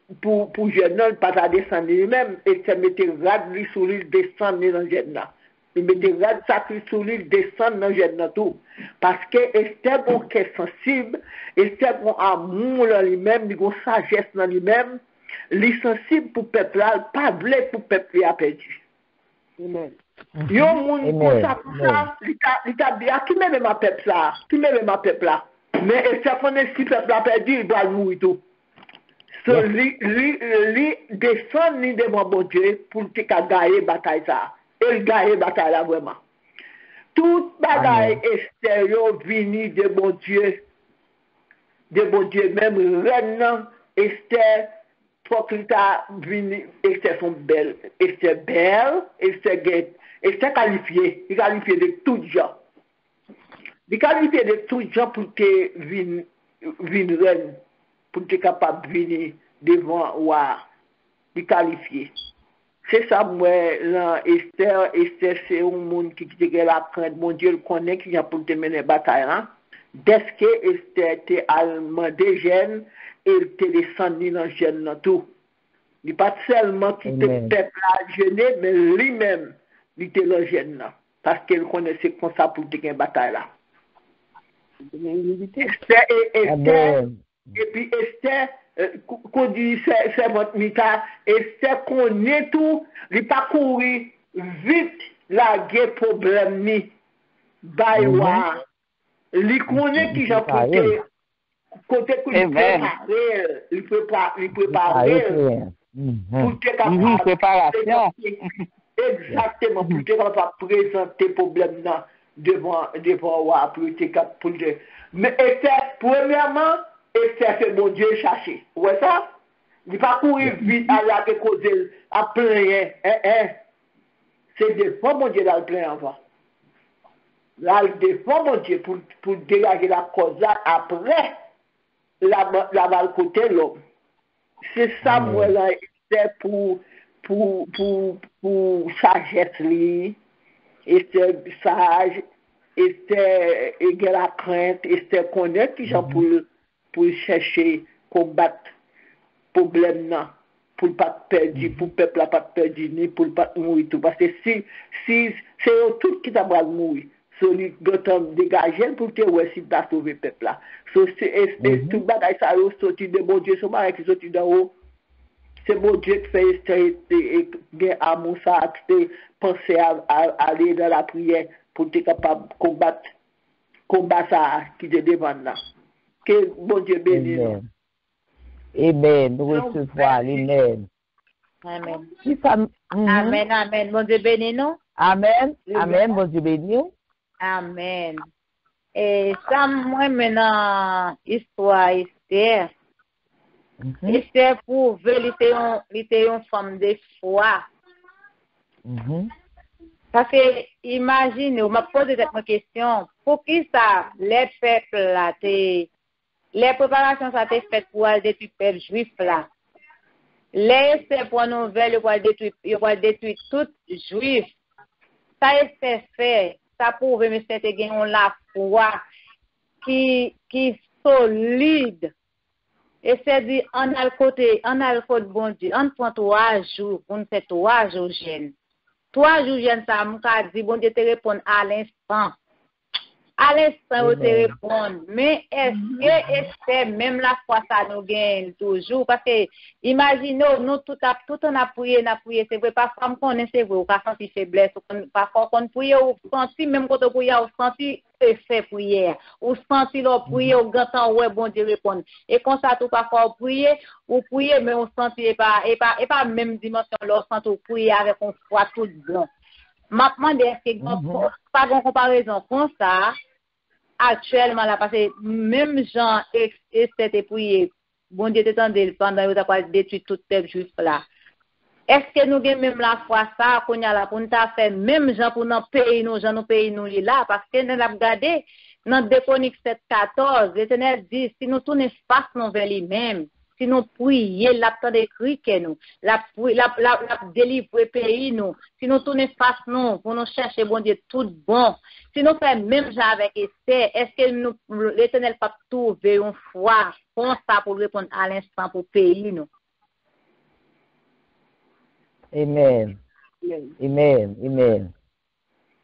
pour jeune homme, pas à descendre lui-même, Esther mettait rad lui sur lui, descendre dans le jeune là. Il mettait red sacrifice sur lui, descend dans le tout. Parce que Esther est sensible, Esther a amour dans lui-même, il a sagesse dans lui-même, il est sensible pour le peuple, pas blé pour le peuple a perdu. Amen. Yo moun comme ça, il t'a bien, qui même ma peuple là, qui même ma peuple là. Mais Esther connaît si le peuple a perdu, il doit mourir tout. So, lui descend ni devant bon Dieu pour te gagner bataille ça. Il gagne bataille là vraiment. Toute bagaille extérieure vini de bon Dieu. De bon Dieu, même reine, Esther, pour qu'il t'a vini, Esther sont belles. Esther belle, Esther guette. Esther qualifiée. Il qualifié de tout gens. Il qualifié de tout gens pour te vini reine. Pour être capable de venir devant roi, de qualifier. C'est ça, moi, là, Esther, c'est un monde qui a la crainte, mon Dieu le connaît, qui a pour te mener bataille, hein. Dès que Esther était allemand des jeunes, il était descendu dans le jeune, dans tout. Il n'est pas seulement qui était peuple à jeûner, mais lui-même, il était dans le jeune, parce qu'il connaissait comme ça pour te gagner bataille, là. Esther, et puis Esther, qu'on dit c'est votre mita, Esther connaît tout, il pas courir vite la guerre problème ni baywa. Il connaît qui j'ai côté il prépare pour être capable préparation. Exactement, pour être capable de présenter problème là devant roi pour être capable de. Mais Esther, premièrement, Esther fait bon Dieu chercher. Ouais ça? Il ne pas courir vite à la causer à plein. C'est défend mon Dieu dans le plein avant. Là, il défend mon Dieu pour dégager la cause après la balle côté l'homme. C'est ça, moi, là, c'est pour sagesse, Esther sage, Esther égal la crainte, Esther connaît qui j'en pour chercher, combattre problème là, pour pas perdre, pour peuple pas perdu, ni pour pas mourir tout. Parce que si c'est tout qui t'a mourir, celui doit dégager pour te ouais si t'as sauvé peuple là. So c'est tout bagaille ça sorti de bon Dieu, son mari qui sorti d'en haut. C'est bon Dieu qui fait Esther et amour ça, penser à aller dans la prière pour être capable de combattre ça qui est devant là. Que bon Dieu bénisse. Amen. Nous recevons. Amen. Amen. Amen. Amen. Bon Dieu bénisse nous. Amen. Amen. Bon Dieu bénisse nous. Amen. Et ça, moi, maintenant, histoire Esther. Esther pour était une femme de foi. Parce que, imaginez, on m'a posé cette question, pour qui ça, les peuples là, les préparations ça été faites pour détruire le peuple juif là. Les Esther pour nouvelle, il va détruire tout juif. Ça Esther fait, ça prouve, mais c'était gagné la foi qui solide. Et c'est dit, on a le côté bon Dieu, on prend 3 jours, on fait 3 jours jeunes. 3 jours jeunes, ça m'a dit, bon Dieu te répond à l'instant. À l'instant, on te répond. Mais est-ce que même la foi, ça nous gagne toujours? Parce que, imaginez, nous, tout on a prié, c'est vrai, parfois, on connaît, c'est vrai, on a senti faiblesse, parfois, on prie, on senti, même quand on prie, on senti fait prière, on senti l'on prier, on entend, ouais, bon Dieu répond. Et quand ça, tout parfois, on prie, mais on senti, et pas même dimension, l'on senti, on prie avec une foi tout bon. Maintenant, est-ce que, pas de comparaison comme ça, actuellement, là, parce que même Jean et c'était prié, bon Dieu t'étendait pendant que tu as détruit tout le juif là. Est-ce que nous avons même la foi ça, qu'on a là, pour nous faire même Jean pour nous payer nous là, parce que nous avons regardé dans Déconique 7:14, l'Éternel dit, si nous tournons face nous vers lui-même, si nous prions, la temps d'écrit que nous, la délivrer pays nous, si nous tournons face nous, pour nous chercher bon Dieu tout bon, si nous faisons même genre avec Esther, est-ce que l'Éternel pas trouver une foi comme ça pour répondre à l'instant pour pays nous? Amen. Amen. Amen.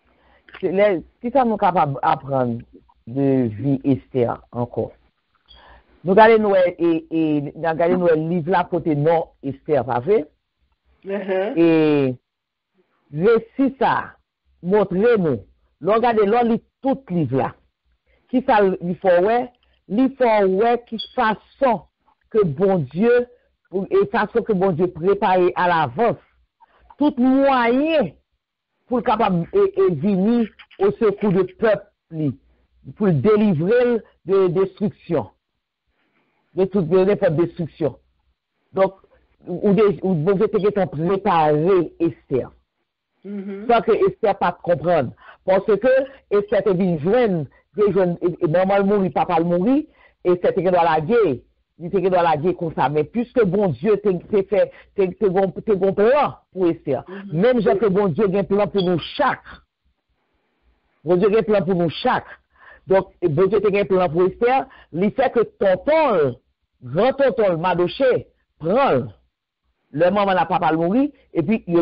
si ça nous capable d'apprendre de vie Esther encore. Nous regardons le livre là côté non Esther, pas vrai? Et récit ça, montrez-nous. Regardez, l'on lit tout le livre là. Qui ça il faut ouais, qui façon que bon Dieu, et façon que bon Dieu prépare à l'avance, tout moyen pour capable et venir au secours du peuple, pour le délivrer de destruction, de toute destruction. Donc, vous devez être préparé, Esther. Sans que Esther pas comprendre. Parce que Esther te vient joindre, et normalement, il pas mourir, et c'était dans la guerre. Il était dans la guerre comme ça. Mais puisque bon Dieu t'es bon plan pour Esther. Même j'ai que bon Dieu a un plan pour nous chaque. Bon Dieu a un plan pour nous chaque. Donc, bon Dieu a un plan pour Esther. Il fait que tonton, grand tonton, Madoché, prend le moment n'a pas mourir, et puis il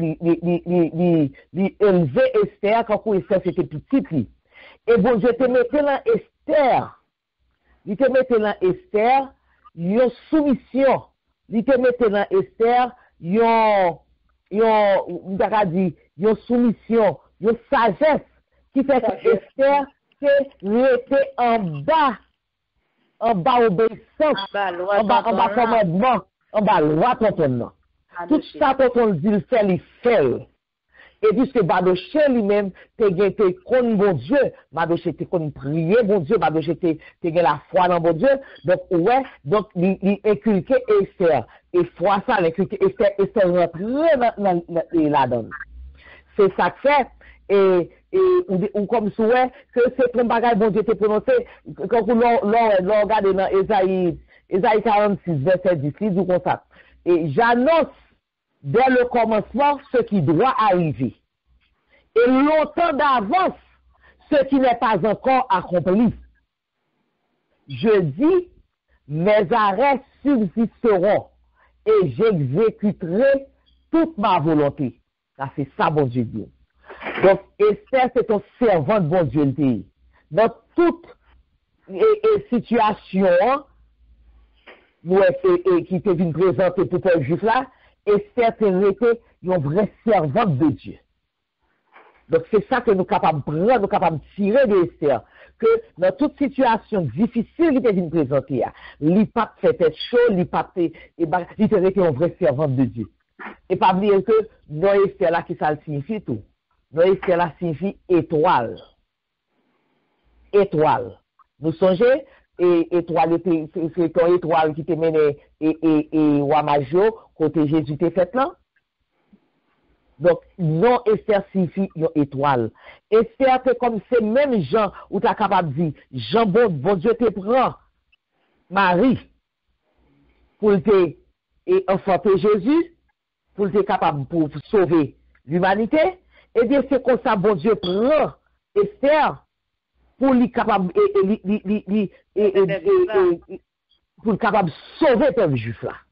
élevait Esther quand Esther c'était petite. Et bon Dieu te mettait dans Esther. Il te mettait dans Esther, une soumission. Il te mettait dans Esther, une soumission, une sagesse, qui fait que Esther était en bas obéissance, en bas commandement, en bas loi tonton. Tout ça tonton dit, il fait. Et puisque Madoché lui-même, te connaît bon Dieu, Madoché te connaît prier bon Dieu, Madoché te la foi dans bon Dieu, donc il inculquait Esther. Et foi ça, l'inculquait Esther rentrait là-dedans. C'est ça que fait, ou comme souhait, que c'est un bagage bon Dieu te prononcé, quand l'on regarde dans Esaïe 46, verset 10, il dit comme ça. Et j'annonce dès le commencement ce qui doit arriver. Et longtemps d'avance ce qui n'est pas encore accompli. Je dis, mes arrêts subsisteront et j'exécuterai toute ma volonté. Ça, c'est ça, bon Dieu dit. Donc, Esther, c'est ton servant de bon Dieu. Dans toute situation, qui te vient présenter pour le juif là, Esther était une vraie servante de Dieu. Donc c'est ça que nous sommes capables de prendre, nous sommes capables de tirer de Esther. Que dans toute situation difficile qui te vient présenter, il n'a pas fait tête chaud, il était une vraie servante de Dieu. Et pas oublier que non Esther là, qui ça signifie tout. Non Esther là signifie étoile. Étoile. Nous songez, et étoile, c'est ton étoile qui te mène et Wamajo, côté Jésus t'es fait là. Donc, non, Esther signifie une étoile. Esther, c'est comme ces mêmes gens où tu es capable de dire, Jean, bon Dieu te prend Marie pour te enfanter Jésus, pour te capable pour sauver l'humanité. Et bien, c'est comme ça, bon Dieu prend Esther pour lui capable pour capable sauver le peuple juif là.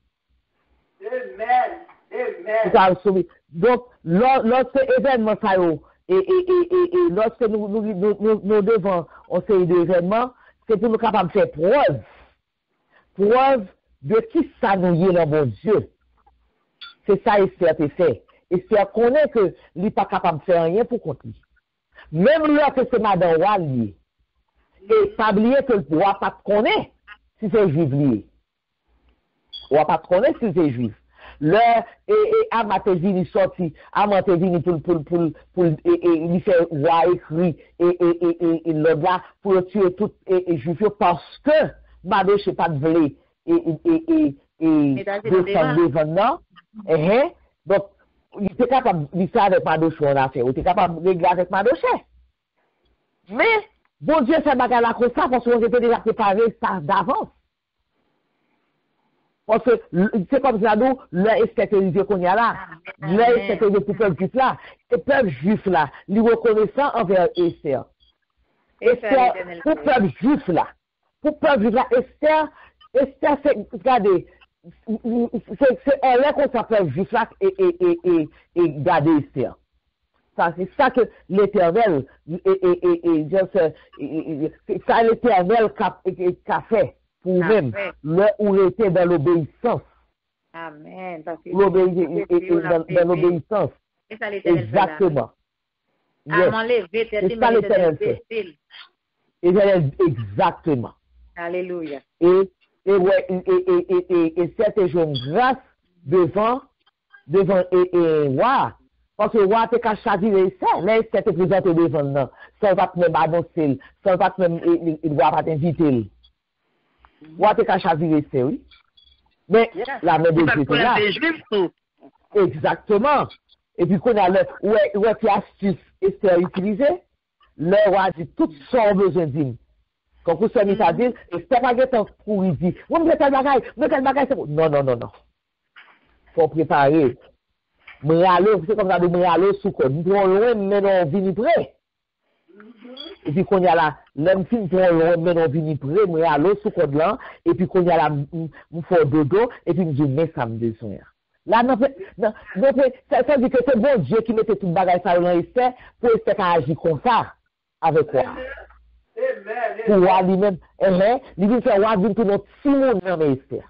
Amen. Donc, lorsque événement ça et lorsque nous devons on série d'événements, c'est pour nous capables de faire preuve de qui ça nous y est dans bon Dieu. C'est ça Esther te fait. Esther connaît que il n'est pas capable de faire rien pour contre lui. Même lorsque c'est madame roi lié. Et pas oublier que le roi pas te connaît si c'est juif lié. Le roi pas te connaît si c'est juif. Amatevini sorti, Amatevini pour il fait roi écrit et l'autre là pour tuer tout et juif parce que Madoché pas de blé et devant non. Donc il était capable de faire avec Madoché on a fait, il était capable de régler avec Madoché. Mais bon Dieu fait bagarre là comme ça parce qu'on était déjà préparé ça d'avance. Parce que c'est comme ça, nous, l'Esther qu'on y a là, l'Esther pour le peuple juif là, le peuple juif là, lui reconnaissant envers Esther. Esther, pour le peuple juif là, Esther, c'est, regardez, c'est elle qu'on s'appelle juif là et regardez Esther. Ça, c'est ça que l'Éternel, ça l'Éternel qu'a fait pour vous-même, là où il était dans l'obéissance. Amen. Dans l'obéissance. Et ça l'Éternel fait. Exactement. C'est ça l'Éternel fait. Exactement. Alléluia. Et cette jeune grâce devant roi. Parce que roi te qu'à chavirer ça, là, c'est te présenter devant nous. Ça va même annoncer, ça va même, il va pas t'inviter. Roi te qu'à chavirer ça, oui. Mais la main de Dieu est là. Exactement. Et puis qu'on a ouais, qui astuce Esther utilisée, le roi dit tout son besoin d'hymne. Quand vous savez ça dit, Esther pas de pour il dit, on me quel bagage, c'est bon. Non. Faut préparer. M'ralo, c'est comme ça de m'ralo sous code. Nous prenons loin, mais non vini près. Et puis qu'on y a là, l'homme film prend loin, mais non vini près, m'ralo sous code là, et puis qu'on y a là, m'fort dodo, et puis m'dit, mais ça me besoin. Là, ça veut dire que c'est bon Dieu qui mettait tout le bagage ça dans Esther, pour Esther qui agit comme ça, avec quoi? Pour voir lui-même, lui dit faire voir pour notre Simon dans Esther.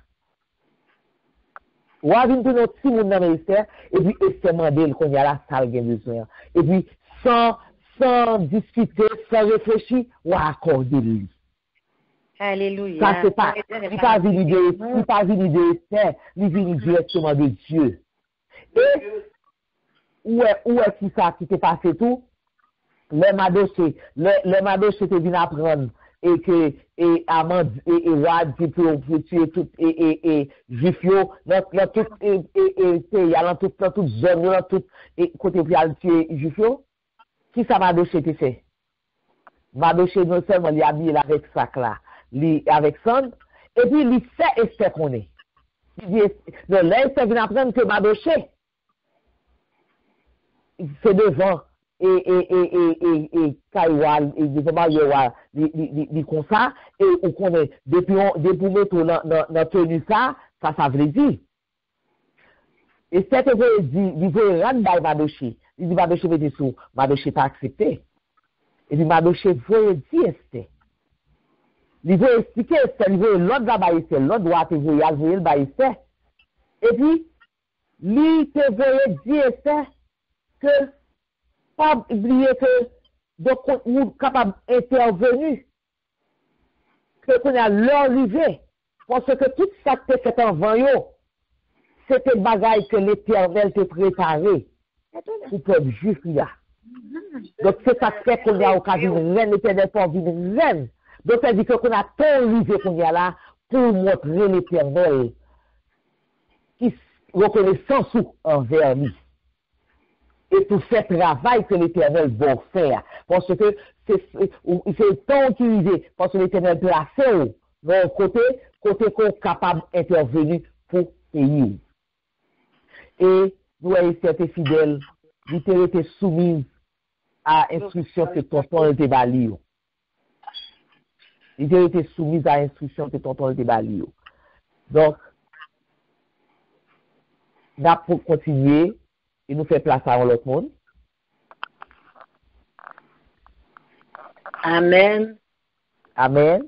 Wavin pour notre Simon dans Esther, et puis Esther mandel qu'on y a la salle gain besoin. Et puis, sans discuter, sans réfléchir, ou accorder lui. Alléluia. Ça, c'est pas, il pas venu de Esther, il vient directement de Dieu. Et, où est qui ça qui t'est passé tout? Le Madoché te venu apprendre. Et que Amand et Wad dit pour tuer tout et Jufio dans tout pays dans toute zone dans tout côté pour aller tuer Jufio. Qui ça Madoché te fait? Madoché non seulement il habillé avec sac là, avec son et puis il sait Esther qu'on est. Il dit non là Esther vient apprendre que Madoché c'est devant et Kaiwal et devant Yowa dit comme ça et on connaît depuis mettre dans tenue ça veut dire et cette veut dire il veut rendre by Madoché il dit Madoché veut dire sous Madoché pas accepté et puis Madoché veut dire Esther il veut expliquer Esther il veut l'autre là Esther l'autre doit te veut le by Esther et puis lui te veut dire Esther que pas oublier que donc nous capable d'intervenir que qu'on a l'arrivée parce que tout ça que fait avant yo c'était bagaille que l'Éternel te préparé pour le peuple juif là. Donc c'est ça que fait qu'on a occasion de reine l'Éternel pour venir reine. Donc ça dit que qu'on a tant arrivé qu'on y a là pour montrer l'Éternel qui reconnaissance envers lui. Et tout ce travail que l'Éternel va faire. Parce que c'est le temps utilisé, parce que l'Éternel placé dans côté qu'on est capable d'intervenir pour payer. Et nous avons été fidèles, nous avons été soumis à l'instruction que tonton était bali. Nous avons été soumis à l'instruction que tonton était bali. Donc, nous allons continuer. Il nous fait place à l'autre monde. Amen. Amen.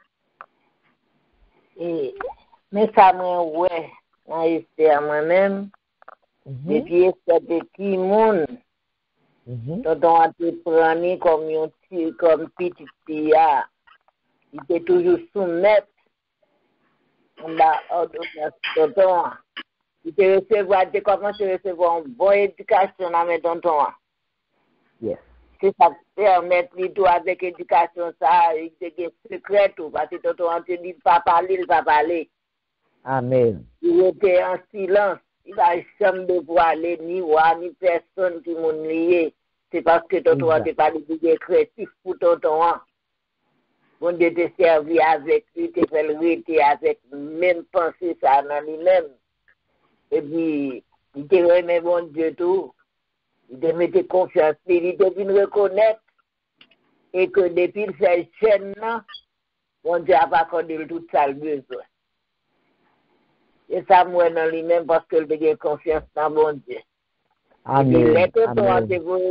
Et, mais ça m'a ouais, dans Esther moi-même, depuis Esther petit monde, dont on a été pris comme petit fille, il était toujours soumettre, on a ordonné. Il te commencé à recevoir une bonne éducation dans mes tontons. Yes. C'est ça qui permet plutôt avec l'éducation, ça, il y a des secrets, parce que tonton te dit pas parler, il va parler. Amen. Il était en silence. Il n'a jamais de voir aller, ni voir, ni personne qui m'a lié. C'est parce que tonton a parlé de créatif pour tonton. Bon Dieu te servi avec lui, te fait le rester avec même pensée ça dans lui-même. Et puis, il te remet bon Dieu tout. Il te mettait confiance. Il te vient reconnaître. Et que depuis cette chaîne-là, bon Dieu n'a pas accordé tout ça le besoin. Et ça, moi, dans lui-même, parce qu'il a confiance dans bon Dieu. Amen. Les tontons ont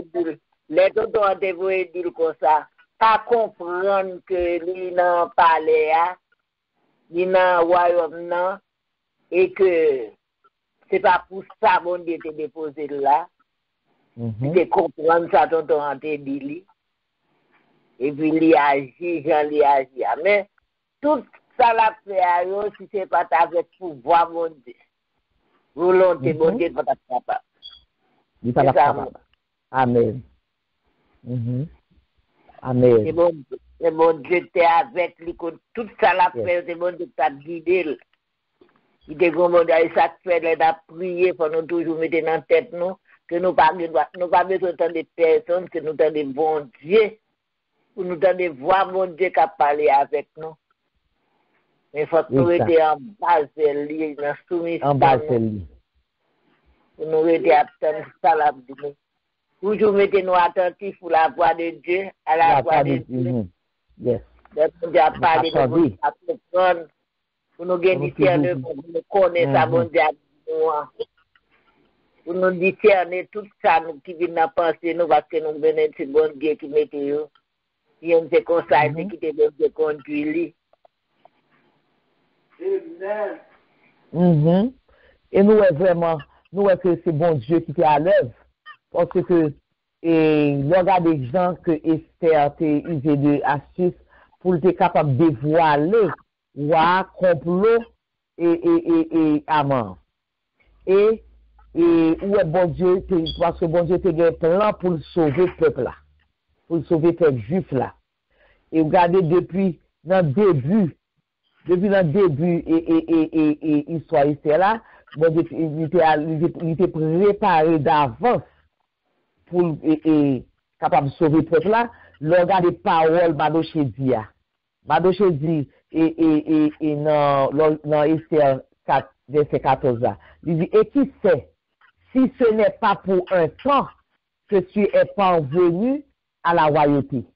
dévoué dire comme ça. Pas comprendre que lui n'en parlait, lui n'en royaume, non, et que c'est pas pour ça mon Dieu te déposé là. De comprendre ça, tonton ont dit. Et puis, il agit, Jean agit. Mais tout ça la fait à eux, si c'est pas avec pouvoir, mon Dieu. Volonté, mon Dieu, pas capable. Il n'est pas capable. Amen. Amen. Et mon Dieu, t'es avec lui, tout ça la fait, c'est mon Dieu, t'as guidé. Il te commande à chaque fois, il a prié, pour nous toujours mettre dans la tête, nous, que nous pas besoin de personnes, que nous avons des bons dieux, pour nous donner voir mon Dieu qui a parlé avec nous. Mais il faut que nous étions en base de lui, dans soumission. En base de lui. Pour nous aider à attendre ça, la vie. Toujours mettez-nous attentifs pour la voix de Dieu, à la voix de Dieu. Yes. Mon Dieu a parlé de nous, à comprendre, pour nous gagner discerner, pour nous connaître ça, mon Dieu a dit nous. Pour nous discerner tout ça, nous qui vient penser, nous, parce que nous venons de ce bon Dieu qui mettez nous. Il y a des conseils qui te donnent de conduire. Amen. Et nous, vraiment, nous, que c'est bon Dieu qui est à l'œuvre. Parce que, regarde des gens que Esther t'a usé de astuces pour être capable de dévoiler, complot et amant. Et où est bon Dieu, parce que bon Dieu t'a un plan pour sauver le peuple là. Pour sauver le peuple juif là. Et regardez depuis le début et histoire Esther là, bon Dieu, il était préparé d'avance pour capable de sauver le peuple là. Regardez paroles Madoche dit. Madoche dit dans Esther 4, verset 14 là. Il dit, et qui sait, si ce n'est pas pour un temps que tu es parvenu à la royauté.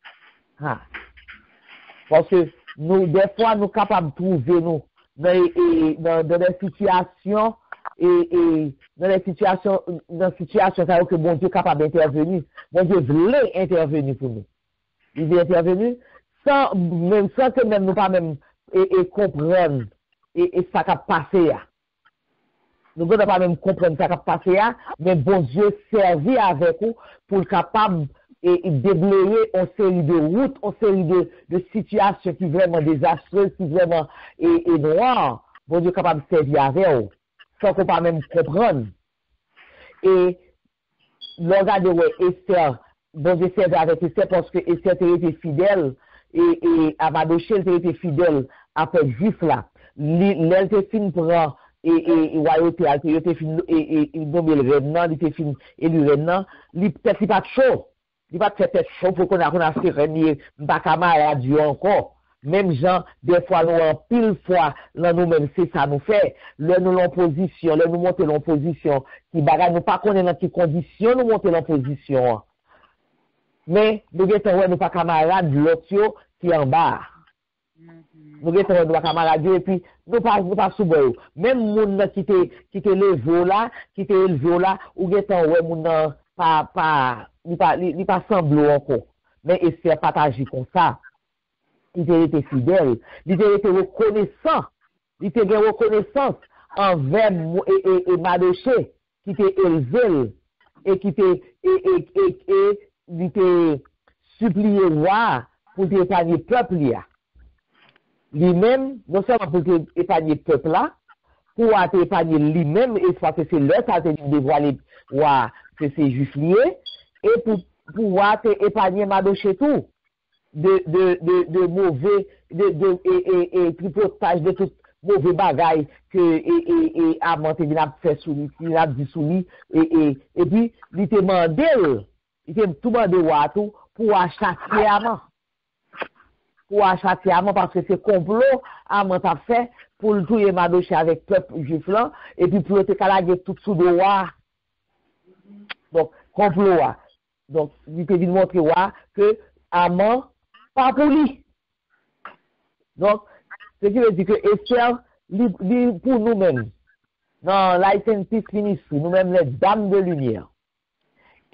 Parce que nous, des fois, nous sommes capables de trouver nous dans des situations dans des situations que bon Dieu est capable d'intervenir. Bon Dieu voulait intervenir pour nous. Il veut intervenir sans que même nous pas même comprendre et ça qui a passé. Nous ne pouvons pas même comprendre ça qui a passé, mais bon Dieu servit avec nous pour être capable de déblayer une série de routes, une série de situations qui sont vraiment désastreuses, qui sont vraiment noires. Bon Dieu est capable de servir avec nous, sans qu'on ne pas même comprendre. Et regardez, Esther, bon Dieu servait avec Esther parce que Esther était fidèle, et Amadoche était fidèle à ce juif là. Elle était fine pour royauté, il était fine, et nommé le revenant, il était fine, et le revenant, il peut-être pas chaud. Il va peut-être chaud pour qu'on a fait renier, pas camarade Dieu encore. Même gens, des fois, nous en pile fois, là, nous-mêmes, c'est ça nous fait. Là, nous l'opposition, là, nous montons l'opposition, qui bagarre, nous pas connaître dans quelles conditions nous montons l'opposition. Mais, nous avons nous pas camarade de l'autre qui est en bas. Nous avons nous camarade et puis, nous pas sous bois. Même moun qui te levé là, qui te élevé là, ou avons moun pas semblé encore. Mais, et c'est partagé comme ça. Il était fidèle, il était reconnaissant, il était reconnaissance envers Madoche qui était élevé et qui était supplié roi pour épargner le peuple. Lui-même, non seulement pour épargner le peuple là, pour épargner lui-même, et parce que c'est là ça a dévoilé roi que c'est juif lié, et pour pouvoir épargner Madoche tout. De mauvais, et tripotage de tout mauvais bagaille que, Amant vient faire sous lui, il a dit sous lui, et puis, il te demandé, il te tout demandé tout pour acheter Amant. Pour acheter Amant parce que c'est complot, Amant a fait pour le tuer Madoche avec peuple juif là, et puis pour te calaguer tout sous de roi. Donc, complot. Donc, il te dit montrer que Amant, pas pour lui. Donc, ce qui veut dire que Esther, pour nous-mêmes, dans Light and Peace Ministry, nous-mêmes les dames de lumière,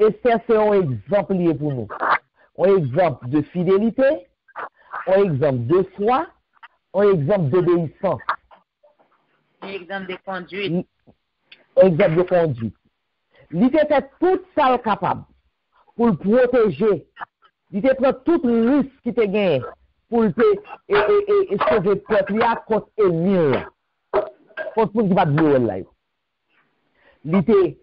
Esther, c'est un exemple lié pour nous. Un exemple de fidélité, un exemple de foi, un exemple d'obéissance. Un exemple de conduite. Un exemple de conduite. Il était fait tout ça capable pour le protéger. Il était pris tout risque qui était gagné pour le sauver le peuple contre l'ennemi. Contre le monde qui va de là. Il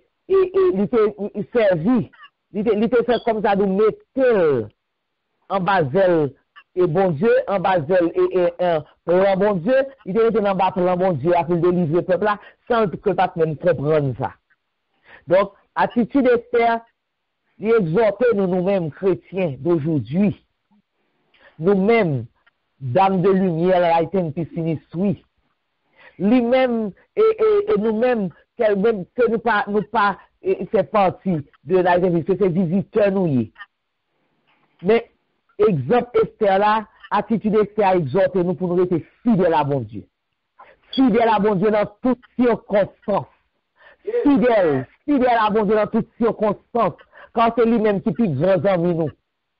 était servi. Il était fait comme ça de mettre en basel et bon Dieu, en basel et plan bon Dieu. Il était en bas plan bon Dieu pour délivrer le peuple là sans que le peuple même comprenne ça. Donc, attitude Esther, il exhorte nous-mêmes chrétiens d'aujourd'hui. Nous-mêmes, dames de lumière, la éteinte piscine, oui. Lui-même et nous-mêmes, que nous pas fait partie de la vie, que c'est visiteurs nous. Mais, exemple Esther là, attitude Esther exhorte nous pour nous rester fidèles à bon Dieu. Fidèles à bon Dieu dans toutes circonstances. Fidèle à bon Dieu dans toutes circonstances. Quand c'est lui-même qui pique grand amis nous.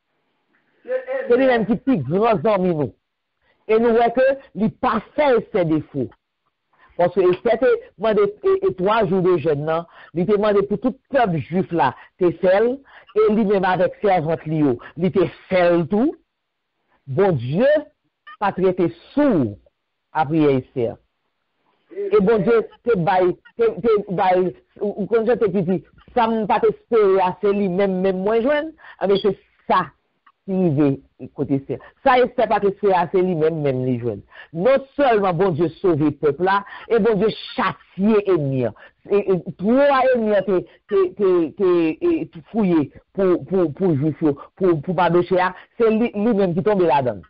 C'est lui-même qui pique grand amis nous. Et nous voyons que il pas fait ses défauts. Parce que c'était demandé 3 jours de jeûne, il était demandé pour tout peuple juif là, t'es seul, et lui-même avec servante Lio, il était seul tout. Bon Dieu, pas traité sourd à prier Esther. Et bon Dieu, te bail, ou quand je te dis, ça ne pas t'espérer assez lui-même, même moins jeune, mais c'est ça qui veut côté ça. Ça, Esther pas t'espérer assez lui-même, même les jeunes. Non seulement bon Dieu sauver le peuple là, et bon Dieu châtier ennemi. Et 3 ennemis te fouiller pour juif, pour Badoché, c'est lui-même qui tombe là-dedans.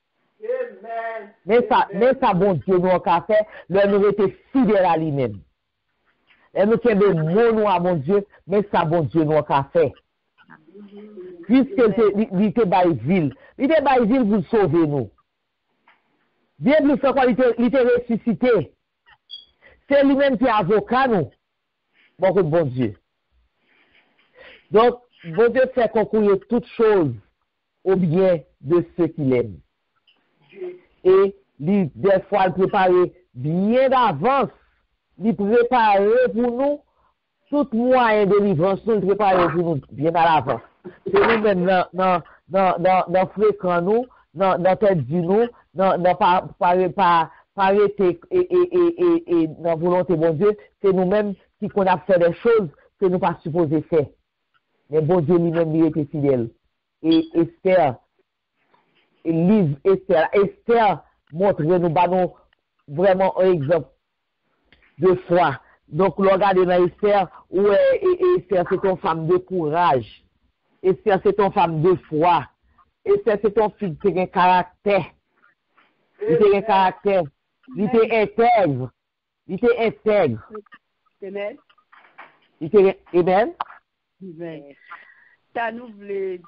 Mais ça, bon Dieu, nous avons fait, nous était fidèles à lui-même. Et nous sommes des mots à mon Dieu, mais ça, bon Dieu, nous avons fait. Puisqu'il était baïville, il était baïville pour sauver nous. Bien plus encore, il était ressuscité. C'est lui-même qui est avocat, nous. Bon Dieu. Donc, bon Dieu fait concourir toutes choses au bien de ceux qu'il aime. Et des fois, il prépare bien d'avance, il prépare pour nous tout moyen de délivrance, il prépare pour nous bien à l'avance. C'est nous-mêmes dans fréquent nous, dans tête du nous, dans parité et dans volonté bon Dieu, c'est nous-mêmes qui qu'on a fait des choses que nous pas supposé faire. Mais bon Dieu lui-même il était fidèle. Et Esther, livre Esther montre nous vraiment un exemple de foi. Donc, regardez dans Esther, où Esther c'est une femme de courage. Esther c'est une femme de foi. Esther c'est une fille qui a un caractère. Il a un caractère. Il était intègre. Amen. Amen. Amen. Ça nous voulait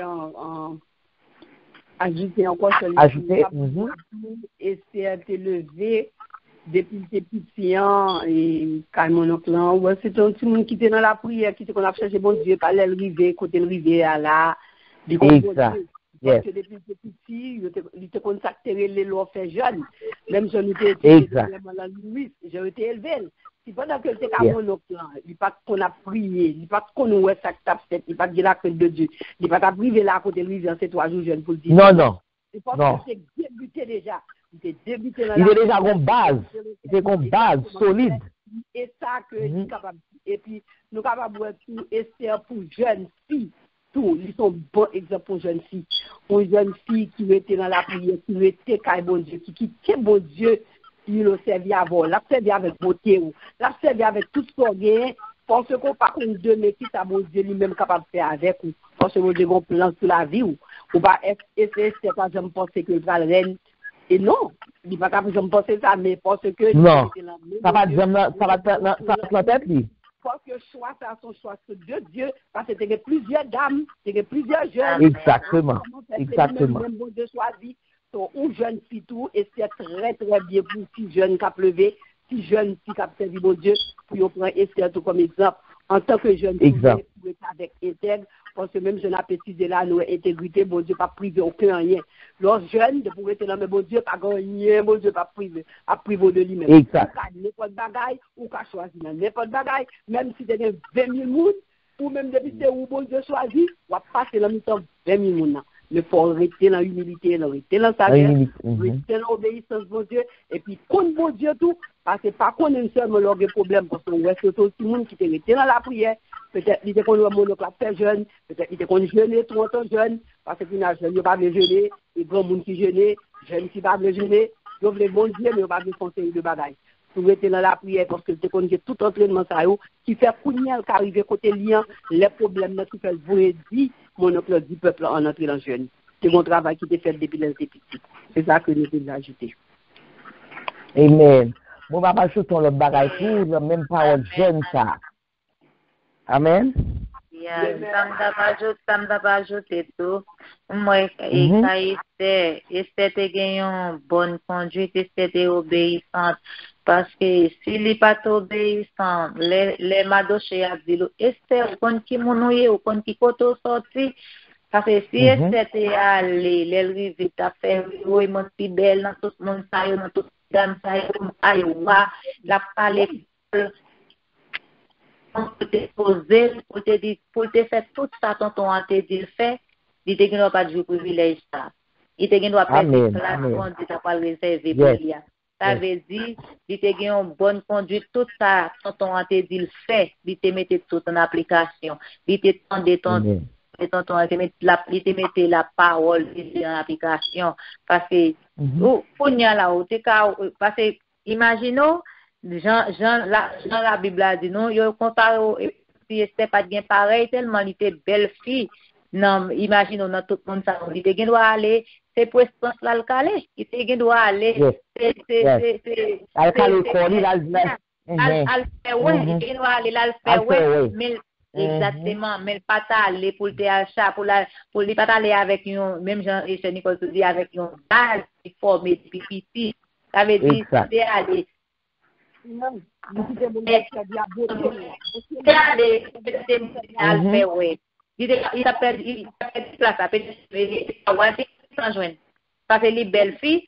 ajouter encore sur les ajouter. Esther t'est levé depuis tes petits et quand mon oncle là, c'est un petit monde qui était dans la prière, qui qu'on a cherché bon Dieu, par le rivière, côté le rivière là. Exact. Parce que depuis tes petits, il te contacté les lois fait jeune. Même si on était j'ai été élevé. C'est pendant que c'était comme mon oncle là, il pas qu'on a prié, il pas qu'on ouais ça tape tête, il pas dire la crainte de Dieu. Il pas privé là côté le rivière, c'est 3 jours jeune pour le dire. Non. C'est parce que c'est débuté déjà. Il est déjà une base. Il est une base solide. Et ça que est capable. Et puis nous capables de tout Esther pour jeunes filles. Tout, ils sont bons exemples pour jeunes filles. Pour une jeune fille qui était dans la prière, qui était quand bon Dieu, qui quittait bon Dieu, il le servi avant, l'a servi avec beauté, l'a servi avec tout ce qu'on gagne, parce qu'on pas contre Dieu, mais qui ça bon Dieu lui-même capable de faire avec vous. Parce que bon Dieu a un plan sur la vie, ou pas essayer c'est pas jamais penser que le reine. Et non, il n'est pas capable de penser ça, mais parce que... Non, ça va être la tête, lui. Parce que choix, ça son choix de Dieu, parce que il y a plusieurs dames, il y a plusieurs jeunes. Exactement. Même bon Dieu choisit, une jeune fille tout, et c'est très très bien pour si jeune qui a pleuvé, si jeune fille qui a servi bon Dieu, pour prendre Esther tout comme exemple. En tant que jeune, Exact. pour être avec intègre, parce que même jeune appétit de là, nous, intégrité, bon Dieu, pas privé aucun rien. Lorsque jeune, de pour être là, mais bon Dieu, pas rien, bon Dieu, pas privé, à privé de lui-même. Exact. N'importe bagaille, ou qu'à choisir n'importe bagaille, même si tu as 20 000 moun, ou même depuis c'est où bon Dieu choisi, ou à passer dans le temps 20 000 moun. Mais il faut rester dans l'humilité, rester dans sa vie, rester dans l'obéissance, bon Dieu, et puis, contre bon Dieu tout, parce que pas qu'on ait seulement le problème, parce qu'on reste aussi le monde qui était resté dans la prière, peut-être il était qu'on a mon oncle fait jeune, peut-être il était qu'on jeûnait, trop longtemps jeune, parce que finalement, jeune, il n'y a pas de jeûner, et grand monde qui jeûnait, jeune qui va jeûner, il y a bon Dieu, mais il n'y a pas de conseil de bagaille. Pour rester dans la prière, parce que tu connais tout entraînement, ça, qui fait courir, qui arrive côté lien, les problèmes, qui fait vous dit, mon oncle du peuple en entrée dans le jeûne. C'est mon travail qui était fait depuis les petits. C'est ça que nous devons ajouter. Amen. Mon papa, je suis le bagage tout, la même parole jeune ça. Amen. Ça me va ajouter tout. Moi, Esther te gagne une bonne conduite, Esther te obéissante. Parce que s'il n'est pas obéissant, les madoché a dit, Esther, on qui monouye ou on qui koto sorti. Parce que si Esther te allé, l'élève t'a fait, oui, mon petit belle, dans tout le monde, ça y est, dans tout le monde, ça y est, aïwa, la palais, pour te poser, pour te faire tout ça, tonton a te dit, fait, il te gagne pas de privilège ça. Il te gagne pas de place, on dit, t'as pas réservé pour lui. Ça veut dire, il te gagne une bonne conduite, tout ça, tonton a te dit, le fait, il te mette tout en application, il te tendait ton. Et tonton, il te mettait la parole en application. Parce que, pour nous là, parce que, imaginons, Jean la Bible a dit, non, il compare, si c'était pas bien pareil, tellement il était belle fille. Non, imaginons, dans tout le monde, ça, il était doit aller, c'est pour ce là le calé. Il était doit aller, c'est, al calé, al faire, ouais, il doit aller, al faire, ouais, mais, exactement, mais pas aller pour le achat, pour ne pas aller avec un, même Jean Nicole te dit, avec un base qui forme des petits. Ça veut dire, c'est aller. Il s'appelle place, parce que les belles filles,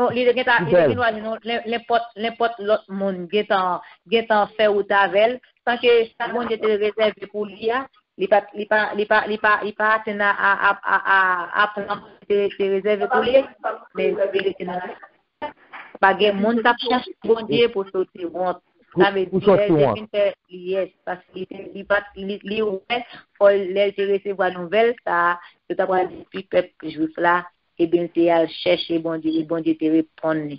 n'importe l'autre monde qui est en fait ou tavel, sans que ça monde était réservé pour lui, il pas atteint à prendre réservé pour lui, mais pas de monde qui cherche bon Dieu pour sortir. Ça veut dire yes, parce qu'il faut les recevoir nouvelle, ça, tout à l'heure, depuis peuple juif là, et bien, c'est à chercher bon Dieu te répondre.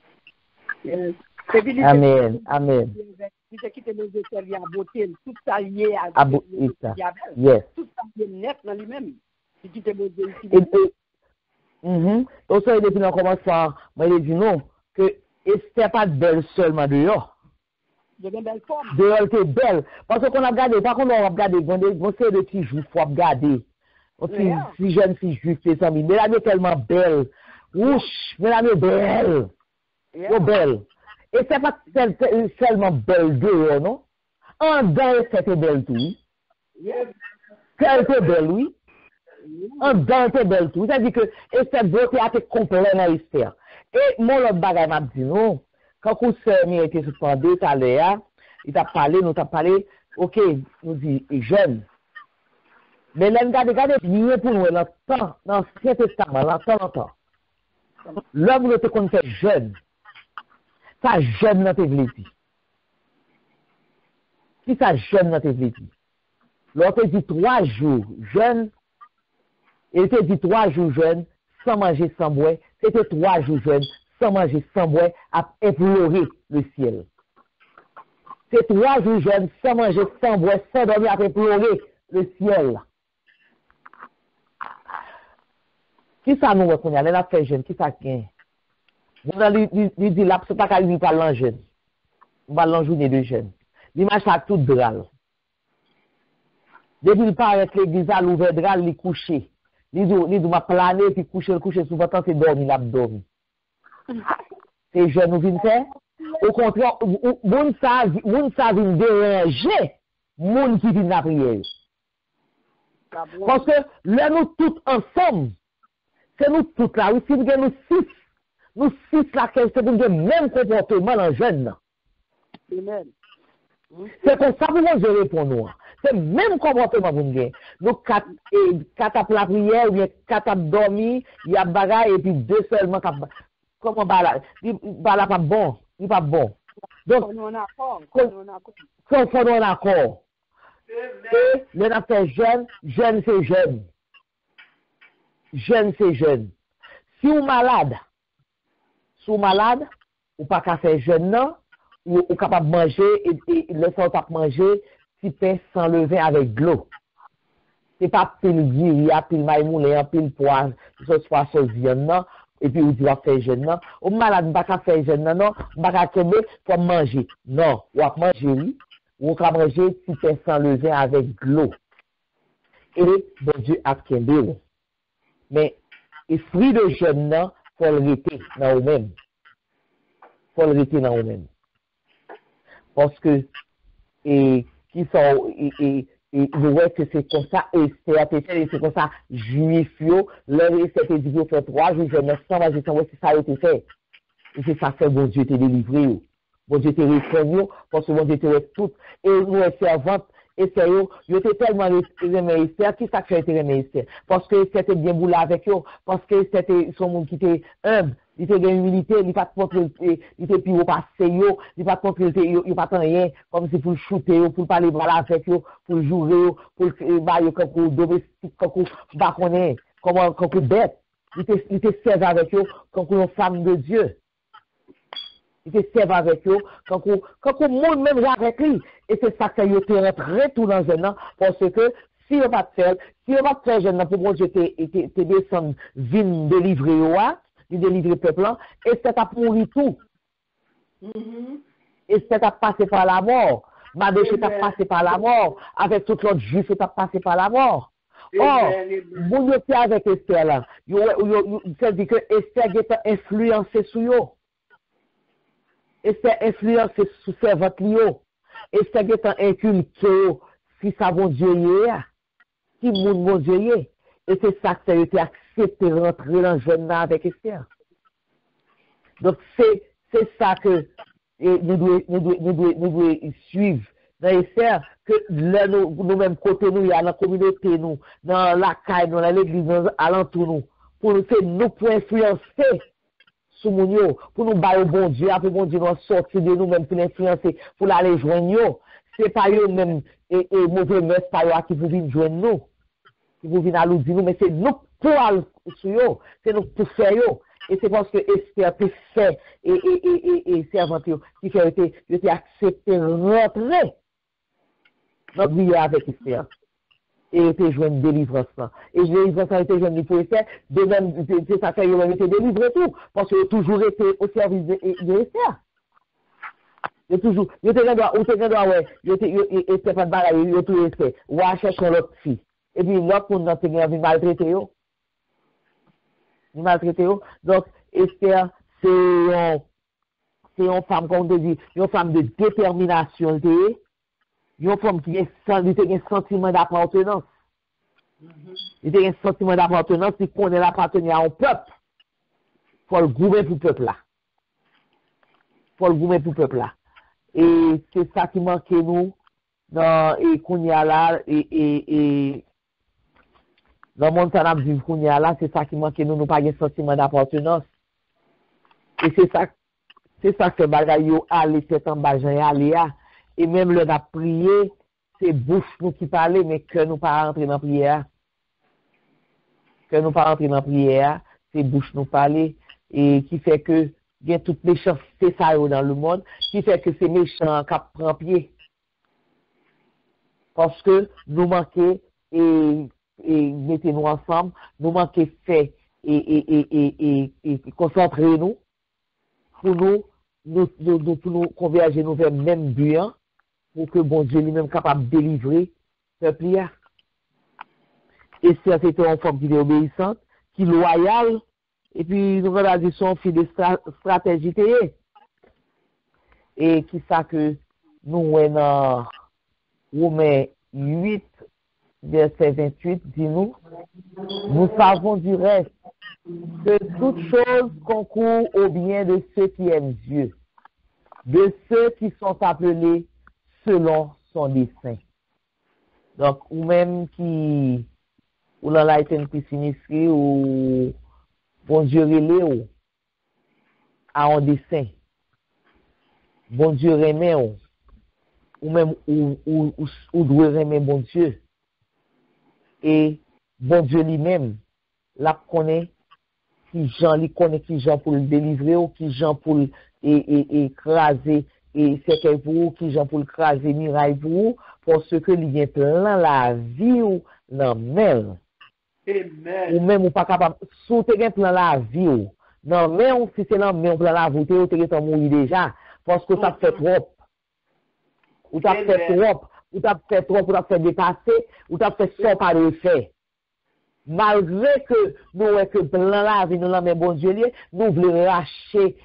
Amen, amen. C'est qui te nous servir à beauté, tout ça lié à yes. Tout ça lié net dans lui-même. C'est qui te nous ici. Donc, ça, depuis le commencement, moi, il dit non, que Esther pas belle seulement dehors. De belle forme. Dehors, elle était belle. Parce qu'on a regardé, par contre, on a regardé, on sait de petits juifs, faut regarder. Si jeune fille juive, c'est ça, mais elle est tellement belle. Ouch, mais elle est belle. Elle belle. Et c'est pas seulement belle dehors, non? En dedans, c'était belle tout. Elle était belle, oui. En dedans, elle était belle tout. C'est-à-dire que cette beauté a été complète dans Esther. Et mon autre bagage m'a dit non. Quand vous avez été suspendu, tout à l'heure, il t'a parlé, nous t'a parlé, ok, nous dit, jeune. Mais là, regardez bien pour nous, dans l'Ancien Testament, dans longtemps. L'homme était qu'on fait jeune. Ça jeune dans tes vlétis. Si ça jeune dans tes vlétis. L'autre dit 3 jours jeune. Il te dit 3 jours jeune, sans manger, sans boire. C'était 3 jours jeune, sans manger, sans boire, à implorer le ciel. C'est 3 jours jeune, sans manger, sans boire, sans dormir, à implorer le ciel. Qui ça nous reconnaît? Elle a fait jeune, qui ça tient? Vous allez lui dire là, c'est pas qu'elle lui parle en jeune. On va l'enjourner de jeune. L'image ça tout drôle. Depuis il part avec l'église à l'ouvert drôle, il couche. Il dit m'a plané puis coucher souvent tant c'est dormi, l'a dormi. C'est jeune nous vinn faire. Au contraire, moun ça vinn déranger monde qui vient la prière. Parce que là, nous tous ensemble, c'est nous tous là, oui, si nous six là, c'est pour le même comportement dans le jeune. Amen. C'est comme ça pour nous gérer pour nous. C'est le même comportement pour nous. Nous, quatre à la prière, ou bien quatre à dormir, il y a bagaille, et puis deux seulement. Comment bala? Il bala pas bon. Il pas bon. Donc, On a accord. faut nous en accord. Et le n'a fait jeune c'est jeune. Jeune c'est jeune. Si vous malade, ou pas qu'à faire jeune, non, ou capable de manger, et le soir pas manger, si pain sans levain avec de l'eau. C'est pas pile il y a pile maïmoulé, pile poivre, ce soit sauce viande, non, et puis vous dites faire jeune, non. Ou malade, pas qu'à faire jeune, non, pas qu'à tomber pour manger. Non, ou à manger, oui. Ou on manger si pain sans levain avec de l'eau. Et bon Dieu a kembe. Mais esprit de jeune, non, faut le rester dans vous-même. Faut le rester dans vous-même. Parce que, qui sont, vous voyez que c'est comme ça, et c'est comme ça, juif, leur c'était dit, fait 3 jours, je me sens, c'est ça, a été fait. Et c'est ça que bon Dieu t'a délivré. Bon Dieu t'a répondu, parce que bon Dieu t'a tout, et nous, servantes, et sérieux, yo était tellement aimé Esther, qui ça fait aimé Esther? Parce que c'était bien boulé avec eux, parce que c'était son monde qui était humble, il était de humilité, il pas contre, il était plus haut passé yo, il pas contre, il pas tant rien, comme si pour le shooter, pour parler voilà avec eux, pour jouer, pour bailler comme domestique, comme baconner, comme bête. Il était servi avec eux, comme une femme de Dieu. Il était servi avec eux, quand le monde même avec lui. Et c'est ça que il était rentré tout dans un an, parce que si on va te faire jeune, pour moi, je te descendre, vine délivrer, délivrer le peuple, et c'est à pourrir tout. Et c'est à passer par la mort. Madéché t'a passé par la mort. Avec tout l'autre juif, t'a passé par la mort. Or, vous êtes avec Esther là. Ça dit que Esther est influencé sur eux. Esther influencé sur servante liyo. Esther est inculqué si ça bon Dieu y est. Si moun bon Dieu y est. Et c'est ça que ça a été accepté de rentrer dans le jeune avec Esther. Donc, c'est ça que nous devons suivre dans Esther, que là, nous-mêmes, côté nous, il y a la communauté, nous, dans la caille, dans l'église, dans alentour nous, pour nous influencer sous mon yo, pour nous bailler au bon Dieu, après bon Dieu nous sortir de nous-mêmes, pour l'influencer, pour aller joindre nous. C'est pas eux même, et mauvais messe, pas eux qui vous viennent joindre nous, qui vous viennent à nous dire nous, mais c'est nous pour aller sur eux, c'est nous pour faire eux. Et c'est parce que Esther peut faire et servante qui fait été accepté rentrer notre vie avec Esther. Et était joué une délivrance là. Et délivrance a été jouée pour Esther, de même, c'est ça qu'il a été délivré tout, parce qu'il a toujours été au service de Esther. Il toujours, il était droit, ouais, il était pas de bagaille, il était tout Esther, ou à chercher l'autre fille. Et puis l'autre monde n'a pas maltraité yo. Donc, Esther, c'est une femme, comme on te dit, une femme de détermination, une femme qui a un sentiment d'appartenance. Il a un sentiment d'appartenance, il connaît l'appartenir à un peuple. Il faut le gouverner pour le peuple là. Et c'est ça qui manque nous, dans Kounia là, et dans Montana, Kounia là, c'est ça qui manque nous pas un sentiment d'appartenance. Et c'est ça que bagaille yo aller tête en bas Jean aller. Et même le n'a prié, c'est bouche nous qui parle, mais que nous pas rentrer dans prière. C'est bouche nous parler, et qui fait que il y a toute méchanceté ça dans le monde, qui fait que c'est méchant qui prend pied. Parce que nous manquons, et mettez-nous ensemble, nous manquons fait, et concentrer nous, pour nous converger nous vers le même but, pour que bon Dieu lui-même capable de délivrer le peuple. Et c'est une femme qui est obéissante, qui est loyale, et puis nous avons dit son fille de stratégie. Et qui ça que nous Romains 8, verset 28, dit-nous, nous savons du reste que toute chose concourt au bien de ceux qui aiment Dieu, de ceux qui sont appelés selon son dessein. Donc, ou même qui, ou dans la été qui s'initie, ou bon Dieu relé, à un dessein. Bon Dieu remet, ou même, ou doit remet bon Dieu. Et bon Dieu lui-même, la connaît, qui Jean pour le délivrer, ou qui Jean pour écraser, et c'est quel pour vous, qui Jean pour écraser miraille pour vous, parce que il y a plein la vie ou dans même. Ou même ou pas capable, sous te gen plein la vie ou, non mais on si c'est là mais on plein la vie, ou te gen mourir déjà, parce que ça fait trop. Ou t'as fait trop, ou t'as fait trop, ou t'as fait dépasser, ou t'as fait ça par le fait. Malgré que nous avons que plein la vie, nous l'avons bon Dieu, nous voulons racher,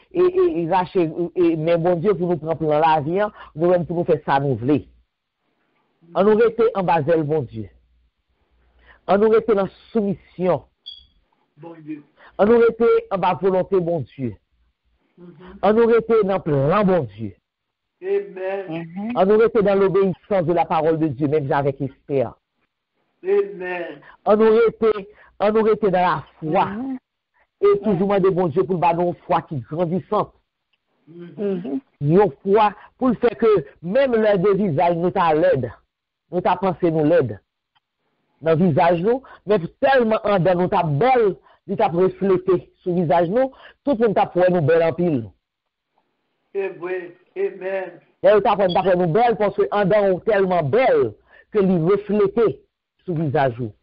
mais bon Dieu pour nous prendre plein la vie, nous même pour nous faire ça, nous voulons. On nous était en bas de bon Dieu. On nous était dans soumission. Bon Dieu. On nous était en bas volonté, bon Dieu. On nous était dans plan, bon Dieu. Amen. On nous était dans l'obéissance de la parole de Dieu, même avec Esther. Amen. On aurait été dans la foi. Et toujours de bon Dieu pour le ballon foi qui grandissante. Une foi pour le fait que même le de visage nous t'a l'aide. Nous t'a pensé nous l'aide. Dans le visage nous, mais tellement en dedans nous t'a belle, nous t'a reflété sur le visage nous, tout le monde t'a pour nous belle en pile. Oui, amen. Et nous t'a pour nous belle parce que en dedans tellement belle que lui reflété sur le visage nous.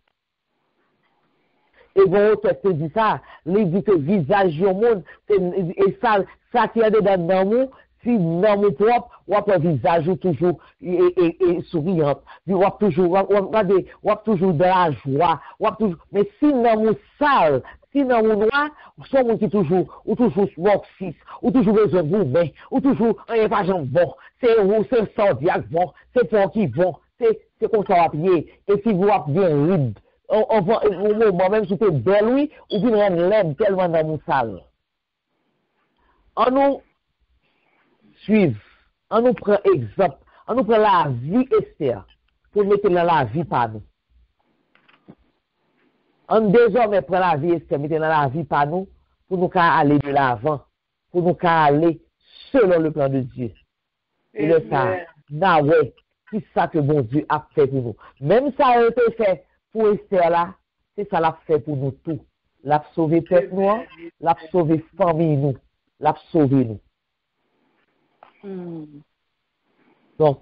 Et bon, tu dit ça, il dit que visage du monde, et ça qui est dedans nous, si dans mon propre, ou après visage toujours et souriant, ou toujours de la joie, mais si dans mon sale, si dans mon noir, soit mon qui toujours, ou toujours work-six, ou toujours besoin de vous, ou toujours un pas bon, c'est sordiaque bon, c'est pour qui bon, c'est comme ça à pied, et si vous avez bien ride, on va, moi-même, si tu belle, oui, ou bien on l'aime tellement dans mon salle. On nous suit, on nous prend exemple, on nous prend la vie Esther, pour mettre dans la vie par nous. On désormais prend la vie Esther, mettre dans la vie par nous, pour nous aller de l'avant, pour nous aller selon le plan de Dieu. Et le ça, ouais, c'est ça que bon Dieu a fait pour nous. Même ça a été fait pour Esther là, c'est ça l'a fait pour nous tous. L'a sauvé peuple noir, l'a sauvé famille nous, l'a sauvé nous. Donc,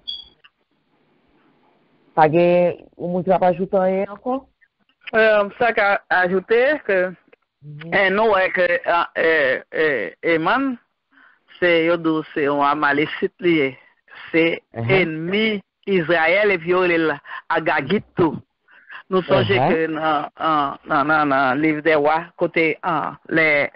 pas de, on ne va pas ajouter rien encore? Ça qu'a ajouté que, nous, que, Eman, c'est un amalécite lié. C'est ennemi Israël et puis Agagit tout. Nous songeons que dans le livre des rois, côté les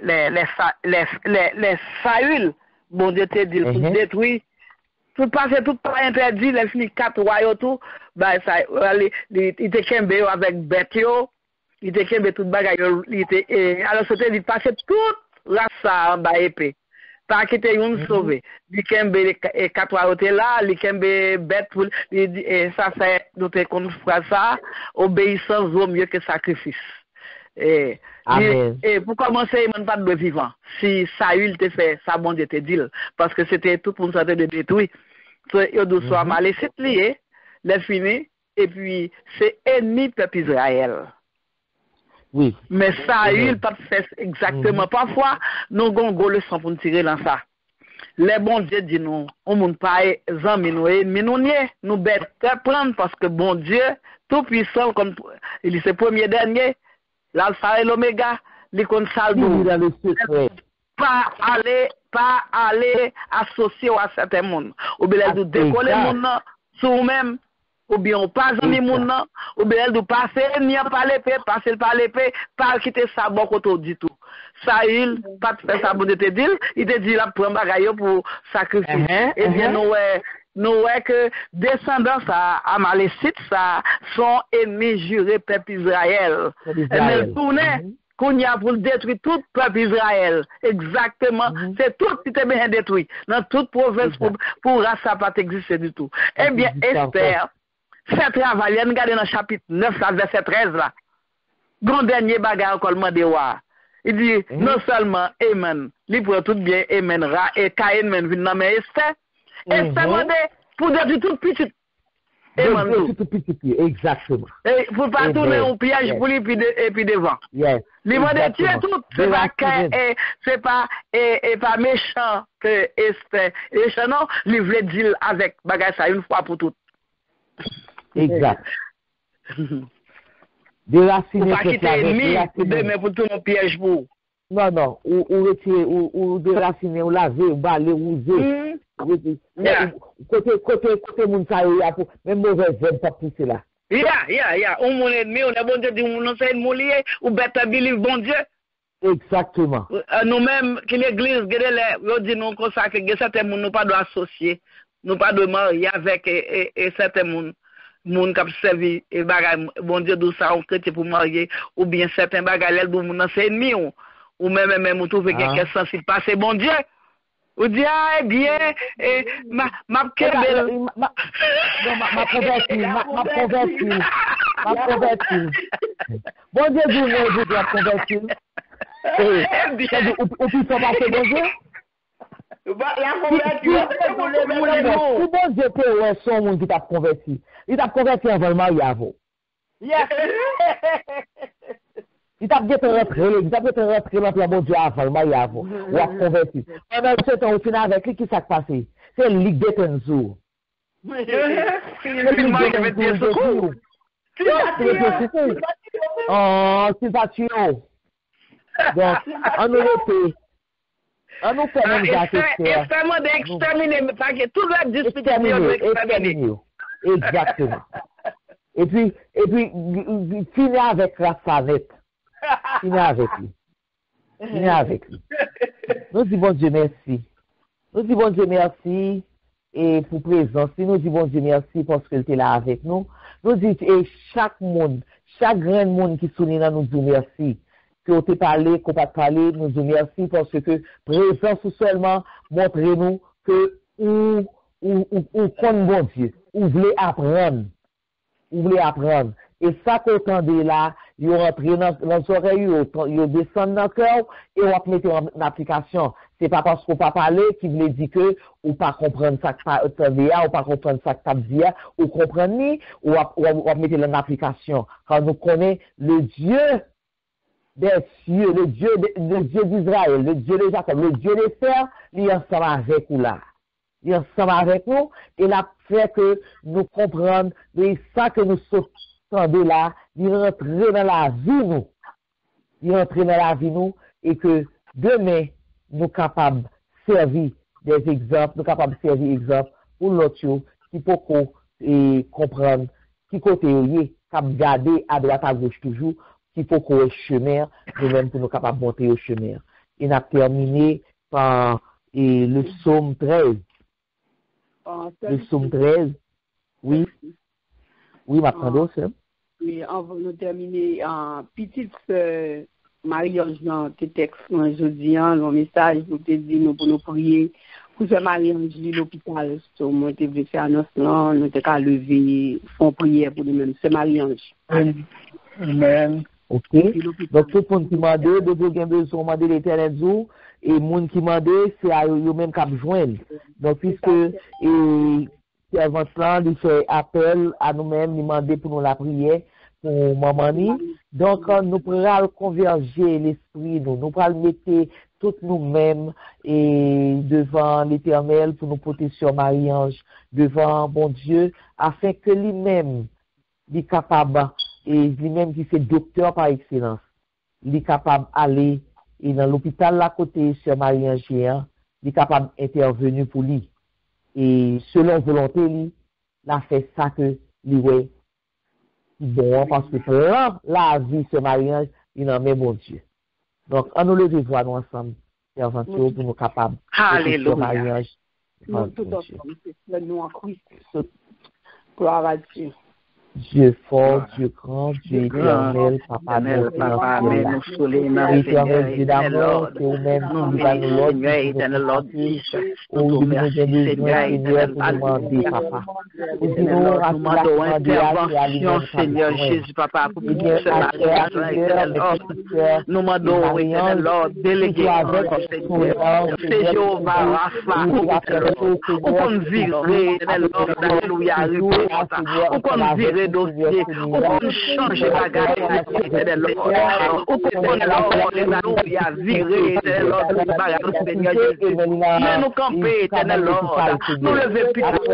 Saül, bon Dieu te dit pour détruire, tout passer tout pas interdit, les fini 4 royaumes tout, bah ça il était kembe avec Betio, il était kembe tout bagaille, il était alors c'était dit passer toute la ça en bas épée. Pas quitter une sauver. Il kembe les 4 royautés là, il kembe bête pour et ça c'est nous te qu'on fera ça, obéissance vaut mieux que sacrifice. Et pour commencer, il n'y a pas de vivant. Si Saül te fait ça, bon Dieu te dit, parce que c'était tout pour nous de détruire. Il doit soit maléfique lié, les fini, et puis c'est ennemi peuple Israël. Oui. Mais Saül pas fait exactement. Parfois, nous avons le sang pour nous tirer dans ça. Les bons Dieu dit nous, on ne peut pas examiner nous, mais nous bêtes prendre parce que bon Dieu, tout puissant, comme il est le premier dernier, l'alpha et l'oméga, les consaldo. Pas aller associer à certains mondes. Ou bien de décoller monde sur nous-mêmes, ou bien on passe dans les mondes, ou bien de passer ni par l'épée, passer par l'épée, pas quitter ça bon côté du tout. Saül, pas de faire ça bon de te dire, il te dit là prendre bagaille pour sacrifier. Et bien nous nous voyons que descendants à Amalécite, ça, sont ennemis jurés peuple Israël. Mais tourner, qu'on y a pour détruire tout le peuple Israël. Exactement. C'est tout qui est bien détruit. Dans toute province, pour ça pas exister du tout. Eh bien, Esther, fait travail, regardez dans le chapitre 9, verset 13 là. Grand dernier bagarre qu'on m'a dit, il dit, non seulement Amen, il prend tout bien, Amen, Ra, et Caïn, men, vient dans mes Esther. Esther m'a dit, pour détruire tout petit. Exactement. Et pour pas tourner un piège pour lui et puis devant. Yes. Les modèles tuer tout, c'est pas pas méchant que Esther. Méchant non, il veut dire avec bagage ça une fois pour toutes. Exact. Déraciner pas quitter ennemi demain pour tout un piège pour. Non, ou retirer, ou déraciner, ou laver, ou balayer, ou user. Côté moun sa yo ya pour même mauvais verbe pas pousser là. Yeah. On mon ennemi, on a bon Dieu dit on c'est mon lié ou better believe bon Dieu. Exactement. Nous-mêmes que l'église yo dit nous comme ça que certains moun nous pas doit associer, nous pas de marier avec et certains moun qui servi et bagay bon Dieu d'où ça on chrétien pour marier ou bien certains bagay do moun c'est ennemi ou même on trouve quelqu'un sensible pas c'est bon Dieu. Ou dit, ah, bien, ma converti. Bon Dieu, je dois convertir. Ou puis ça va se bon Dieu? Si bon Dieu peut, ouais, son monde qui t'a converti. Il t'a converti avant le mariage. Yes. Il t'a bien rentré dans le bon Dieu avant le mariage. Ou à converti. Et même ce temps, au final, avec lui, qui s'est passé? C'est le Ligue des Tenzour. Oh, c'est pas tué. Donc, on nous répète. On nous fait même extrêmement d'exterminer, mais pas que tout le monde dispute exterminer. Exactement. Et puis, finir avec la savette. Finir avec lui. Nous disons bon Dieu merci. Et pour présence, nous disons bon Dieu merci parce qu'il était là avec nous. Nous disons, et chaque grand monde qui souligne là, nous disons merci. Que on t'a parlé, qu'on pas parlé, nous disons merci parce que présence seulement montrez-nous que ou connaît bon Dieu, ou voulez apprendre. Et ça qu'on entendait là, ils rentrent dans les oreilles, ils descendent dans le cœur et on va mettre en application. C'est pas parce qu'on pas parler qui voulait dire que ou pas comprendre ça que ça entendait, ou pas comprendre ça que ça dit, ou comprendre ni, ou va mettre en application. Quand nous connaissons le Dieu des cieux, le Dieu d'Israël, le Dieu de Jacob, le Dieu des frères, il est ensemble avec nous là. Il est ensemble avec nous, et il a fait que nous comprenions, et ça que nous entendons là, il rentre dans la vie nous, et que demain, nous sommes capables de servir des exemples, nous sommes capables de servir exemple pour l'autre, qui peut comprendre, qui côté il est, capable de garder à droite à gauche toujours, qui peut qu'on chemin, nous-mêmes pour nous capables de monter au chemin. Et nous avons terminé par le psaume 13. Le psaume 13, oui, m'attendons, c'est. Oui, on va nous terminer en petite Marie-Ange dans tes textes aujourd'hui, le message, nous te dit nous pour nous prier. Pour ce Marie-Ange, l'hôpital, nous te faire annonce là, nous te lever, font prière pour nous-mêmes. C'est Marie-Ange. Amen. Ok. Donc, tout le monde qui m'a dit, de vous avez besoin, m'a dit l'éternel jour, et le monde qui m'a dit, c'est à eux-mêmes qui ont besoin. Donc, puisque, avant cela, il fait appel à nous-mêmes, il m'a dit pour nous la prière, pour maman. Donc, nous pourrons converger l'esprit, nous pourrons mettre toutes nous-mêmes et devant l'éternel pour nous porter sur Marie-Ange, devant bon Dieu, afin que lui-même, il est capable, et lui-même qui fait docteur par excellence, il est capable d'aller dans l'hôpital là côté sur Marie-Ange, il est capable d'intervenir pour lui. Et selon volonté, lui, il a fait ça que lui, ouais, bon, parce que pour la vie sur Marie-Ange, il en met bon Dieu. Donc, on nous le devoir nous ensemble, pour nous capables. Alléluia. Nous tout ensemble, c'est nous en Christ. Gloire à Dieu. Dieu fort, Dieu grand, Dieu éternel, Papa notre éternel Dieu d'amour, c'est vous-même qui va nous l'ordre, où nous avons besoin, Seigneur, pour demander, Papa. Nous demandons intervention, Seigneur Jésus, Papa, pour que ce nous demandons, éternel Lord, délégué Seigneur, c'est Jéhovah Rapha, où qu'on virer, éternel Lord, alléluia, où qu'on virer dossier, où qu'on change la gueule, éternel Lord, où qu'on alléluia, virer, éternel Lord, Seigneur Jésus, mais nous camper, éternel Lord, nous lever plus que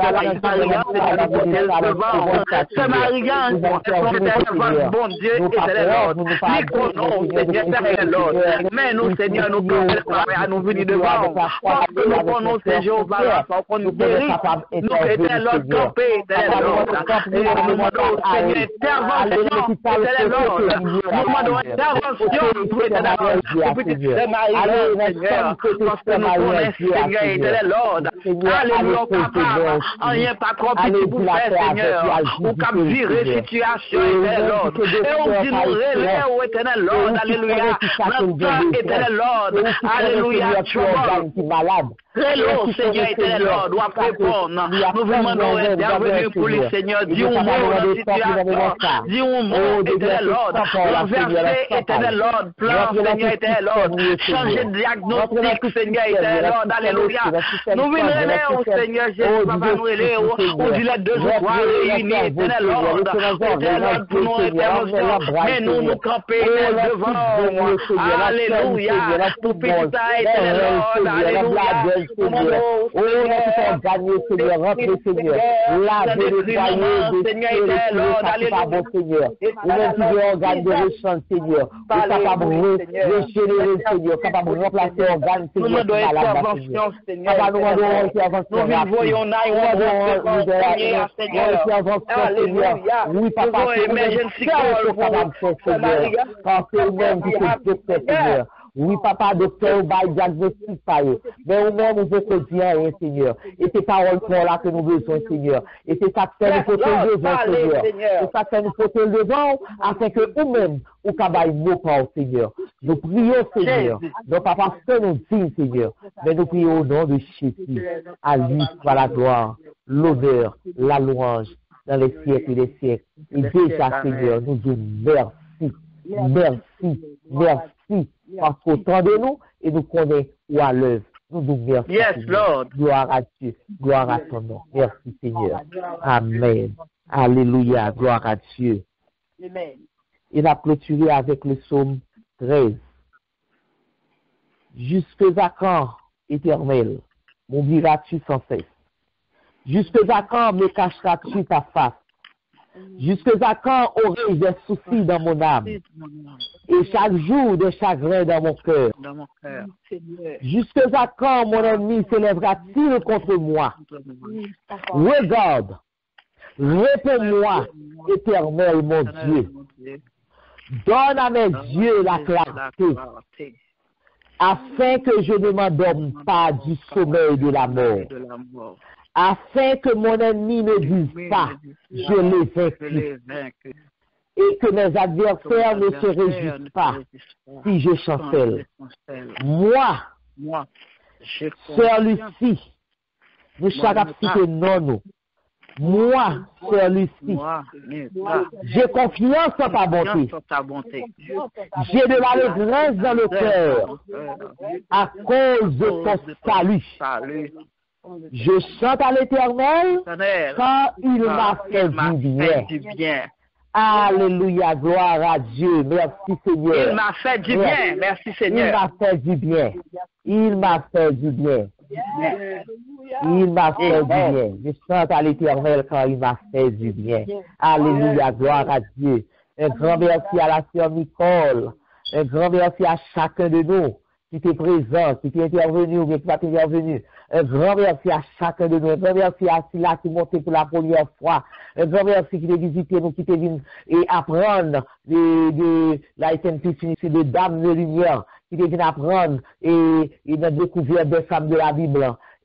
c'est Maria, bon Dieu, éternel Lord, nous connaissons, Seigneur, éternel Lord, mais nous, Seigneur, nous nous venir devant, parce que nous connaissons Jéhovah, pour nous guérir, nous, éternel Lord, camper, éternel Lord, et nous demandons, Seigneur, intervention, éternel Lord, nous demandons intervention, éternel Lord, pour petite sœur Marie, Seigneur, parce que nous connaissons, Seigneur, éternel Lord, alléluia, capable, rien pas trop petit pour faire, Seigneur, ou cap virer situation, éternel Lord, et on dit nous relève, éternel Lord, alléluia, notre éternel Lord, alléluia, tu malade. Hello, Seigneur éternel Lord, ou après répondre, nous vous demandons d'intervenir pour les Seigneurs, dis un mot dans la situation, dis un mot, éternel Lord, renverser, éternel Lord, plan, Seigneur éternel Lord, changer de diagnostic, Seigneur éternel Lord, alléluia, nous venons relève, Seigneur Jésus, papa nous relève, on dit les deux ou trois réunis, éternel Lord, éternel Lord, pour nos interventions, mais nous nous camper devant, alléluia, pour petit ça, éternel Lord, alléluia, Seigneur. Oh, nous gagner, Seigneur, rentrez, Seigneur. Lavez les foyers, des pas bon, Seigneur. Nous-mêmes qui devons organes de rechange, Seigneur. Nous sommes capables de régénérer, Seigneur. Capables de remplacer organes, Seigneur. Nous demandons intervention, Seigneur. Nous demandons intervention. Nous voyons Seigneur. Oui, papa, emergency Seigneur. Parce que nous-mêmes qui sommes Seigneur. Oui, papa, docteur, va diagnostic par eux. Mais au moins, nous devons dire rien, Seigneur. Et ces paroles sont là que nous besoin, Seigneur. Et c'est ça que nous faut devant, Seigneur. C'est ça que nous faut devant, afin que nous-mêmes, ou cabaye mot par Seigneur. Nous prions, Seigneur. Nos papas, que nous disons, Seigneur. Mais nous prions au nom de Jésus. À lui, soit la gloire, l'honneur, la louange, dans les siècles et les siècles. Et déjà, Seigneur, nous disons merci. Merci. Merci. Parce qu'autant de nous, et nous connaissons où à l'œuvre. Nous nous merci. Yes, Lord. Gloire à Dieu. Gloire à ton nom. Merci, Seigneur. Amen. Alléluia. Gloire à Dieu. Amen. Il a clôturé avec le psaume 13. Jusque à quand, éternel, m'oublieras-tu sans cesse? Jusque à quand me cacheras-tu ta face? Jusque à quand aurais-je des soucis dans mon âme? Et chaque jour des chagrins dans mon cœur. Jusque à quand mon ennemi s'élèvera-t-il contre moi? Regarde, réponds-moi, éternel mon Dieu. Donne à mes yeux la clarté, afin que je ne m'endorme pas du sommeil de la mort. Afin que mon ennemi ne dise pas, je l'ai vaincu, et que mes adversaires ne se réjouissent pas si je chancelle. Moi, sœur Lucie, nous chaque cité non nous. Moi, sœur Lucie, j'ai confiance en ta bonté. J'ai de l'allégresse dans le cœur à cause de ton salut. Je chante à l'Éternel quand il m'a fait du bien. Alléluia, gloire à Dieu. Merci Seigneur. Il m'a fait du bien. Merci Seigneur. Il m'a fait du bien. Il m'a fait du bien. Il m'a fait du bien. Je chante à l'Éternel quand il m'a fait du bien. Alléluia, gloire à Dieu. Un grand merci à la sœur Nicole. Un grand merci à chacun de nous qui était présent, qui était intervenu ou bien qui n'est pas intervenu. Un grand merci à chacun de nous. Un grand merci à Sila qui est monté pour la première fois. Un grand merci qui est visité nous, qui est venu et apprendre de la SNP de Dames de Lumière, qui est venu apprendre et de découvrir des femmes de la Bible.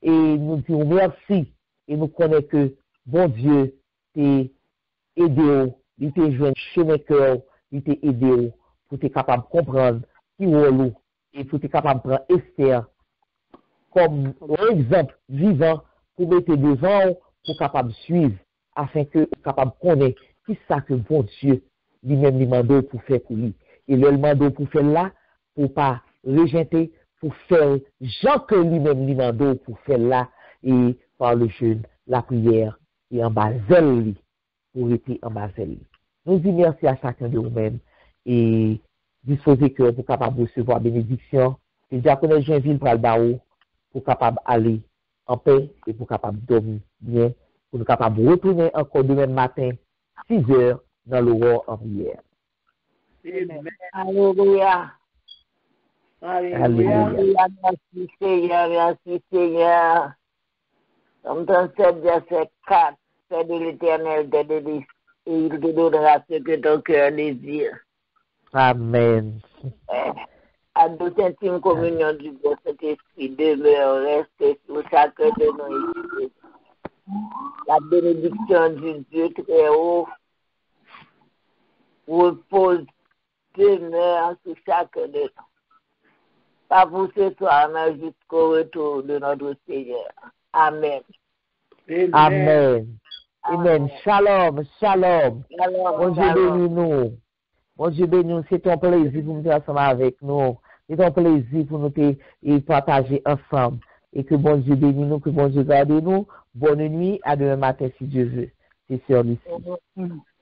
et nous disons merci. Et nous connaissons que bon Dieu t'a aidé, il t'a joué un chemin cœur, il t'a aidé pour être capable de comprendre qui est et pour être capable de prendre Esther comme un exemple vivant pour mettre devant, pour capable de suivre, afin que capable de connaître qui ça que bon Dieu lui-même lui demande pour faire pour lui. Et le demande pour faire là, pour pas rejeter, pour faire Jean que lui-même lui demande pour faire là, et par le jeûne, la prière, et en bas zèle, pour être en bas zèle. Nous disons merci à chacun de vous-mêmes, et disposez que pour capable de recevoir bénédiction, et diaconne Joinville pour le barreau, pour capable aller en paix, et pour capable dormir bien, pour nous capable de retourner encore demain matin, 6 heures, dans l'aurore en prière. Alléluia. Alléluia. Merci Seigneur, merci Seigneur. Comme ton 7, verset 4, c'est de l'Éternel tes délices, et il te donnera ce que ton cœur désire. Amen. À notre intime communion du bon Saint-Esprit demeure, reste sur chacun de nous. La bénédiction du Dieu très haut repose, demeure sur chacun de nous. Pas pour ce soir, mais jusqu'au retour de notre Seigneur. Amen. Amen. Amen. Shalom, shalom. Bon Dieu bénis nous. Bon Dieu bénis nous. C'est ton plaisir pour nous être ensemble avec nous. C'est ton plaisir pour nous partager ensemble. Et que bon Dieu bénis nous, que bon Dieu garde nous. Bonne nuit, à demain matin si Dieu veut. C'est sur lui.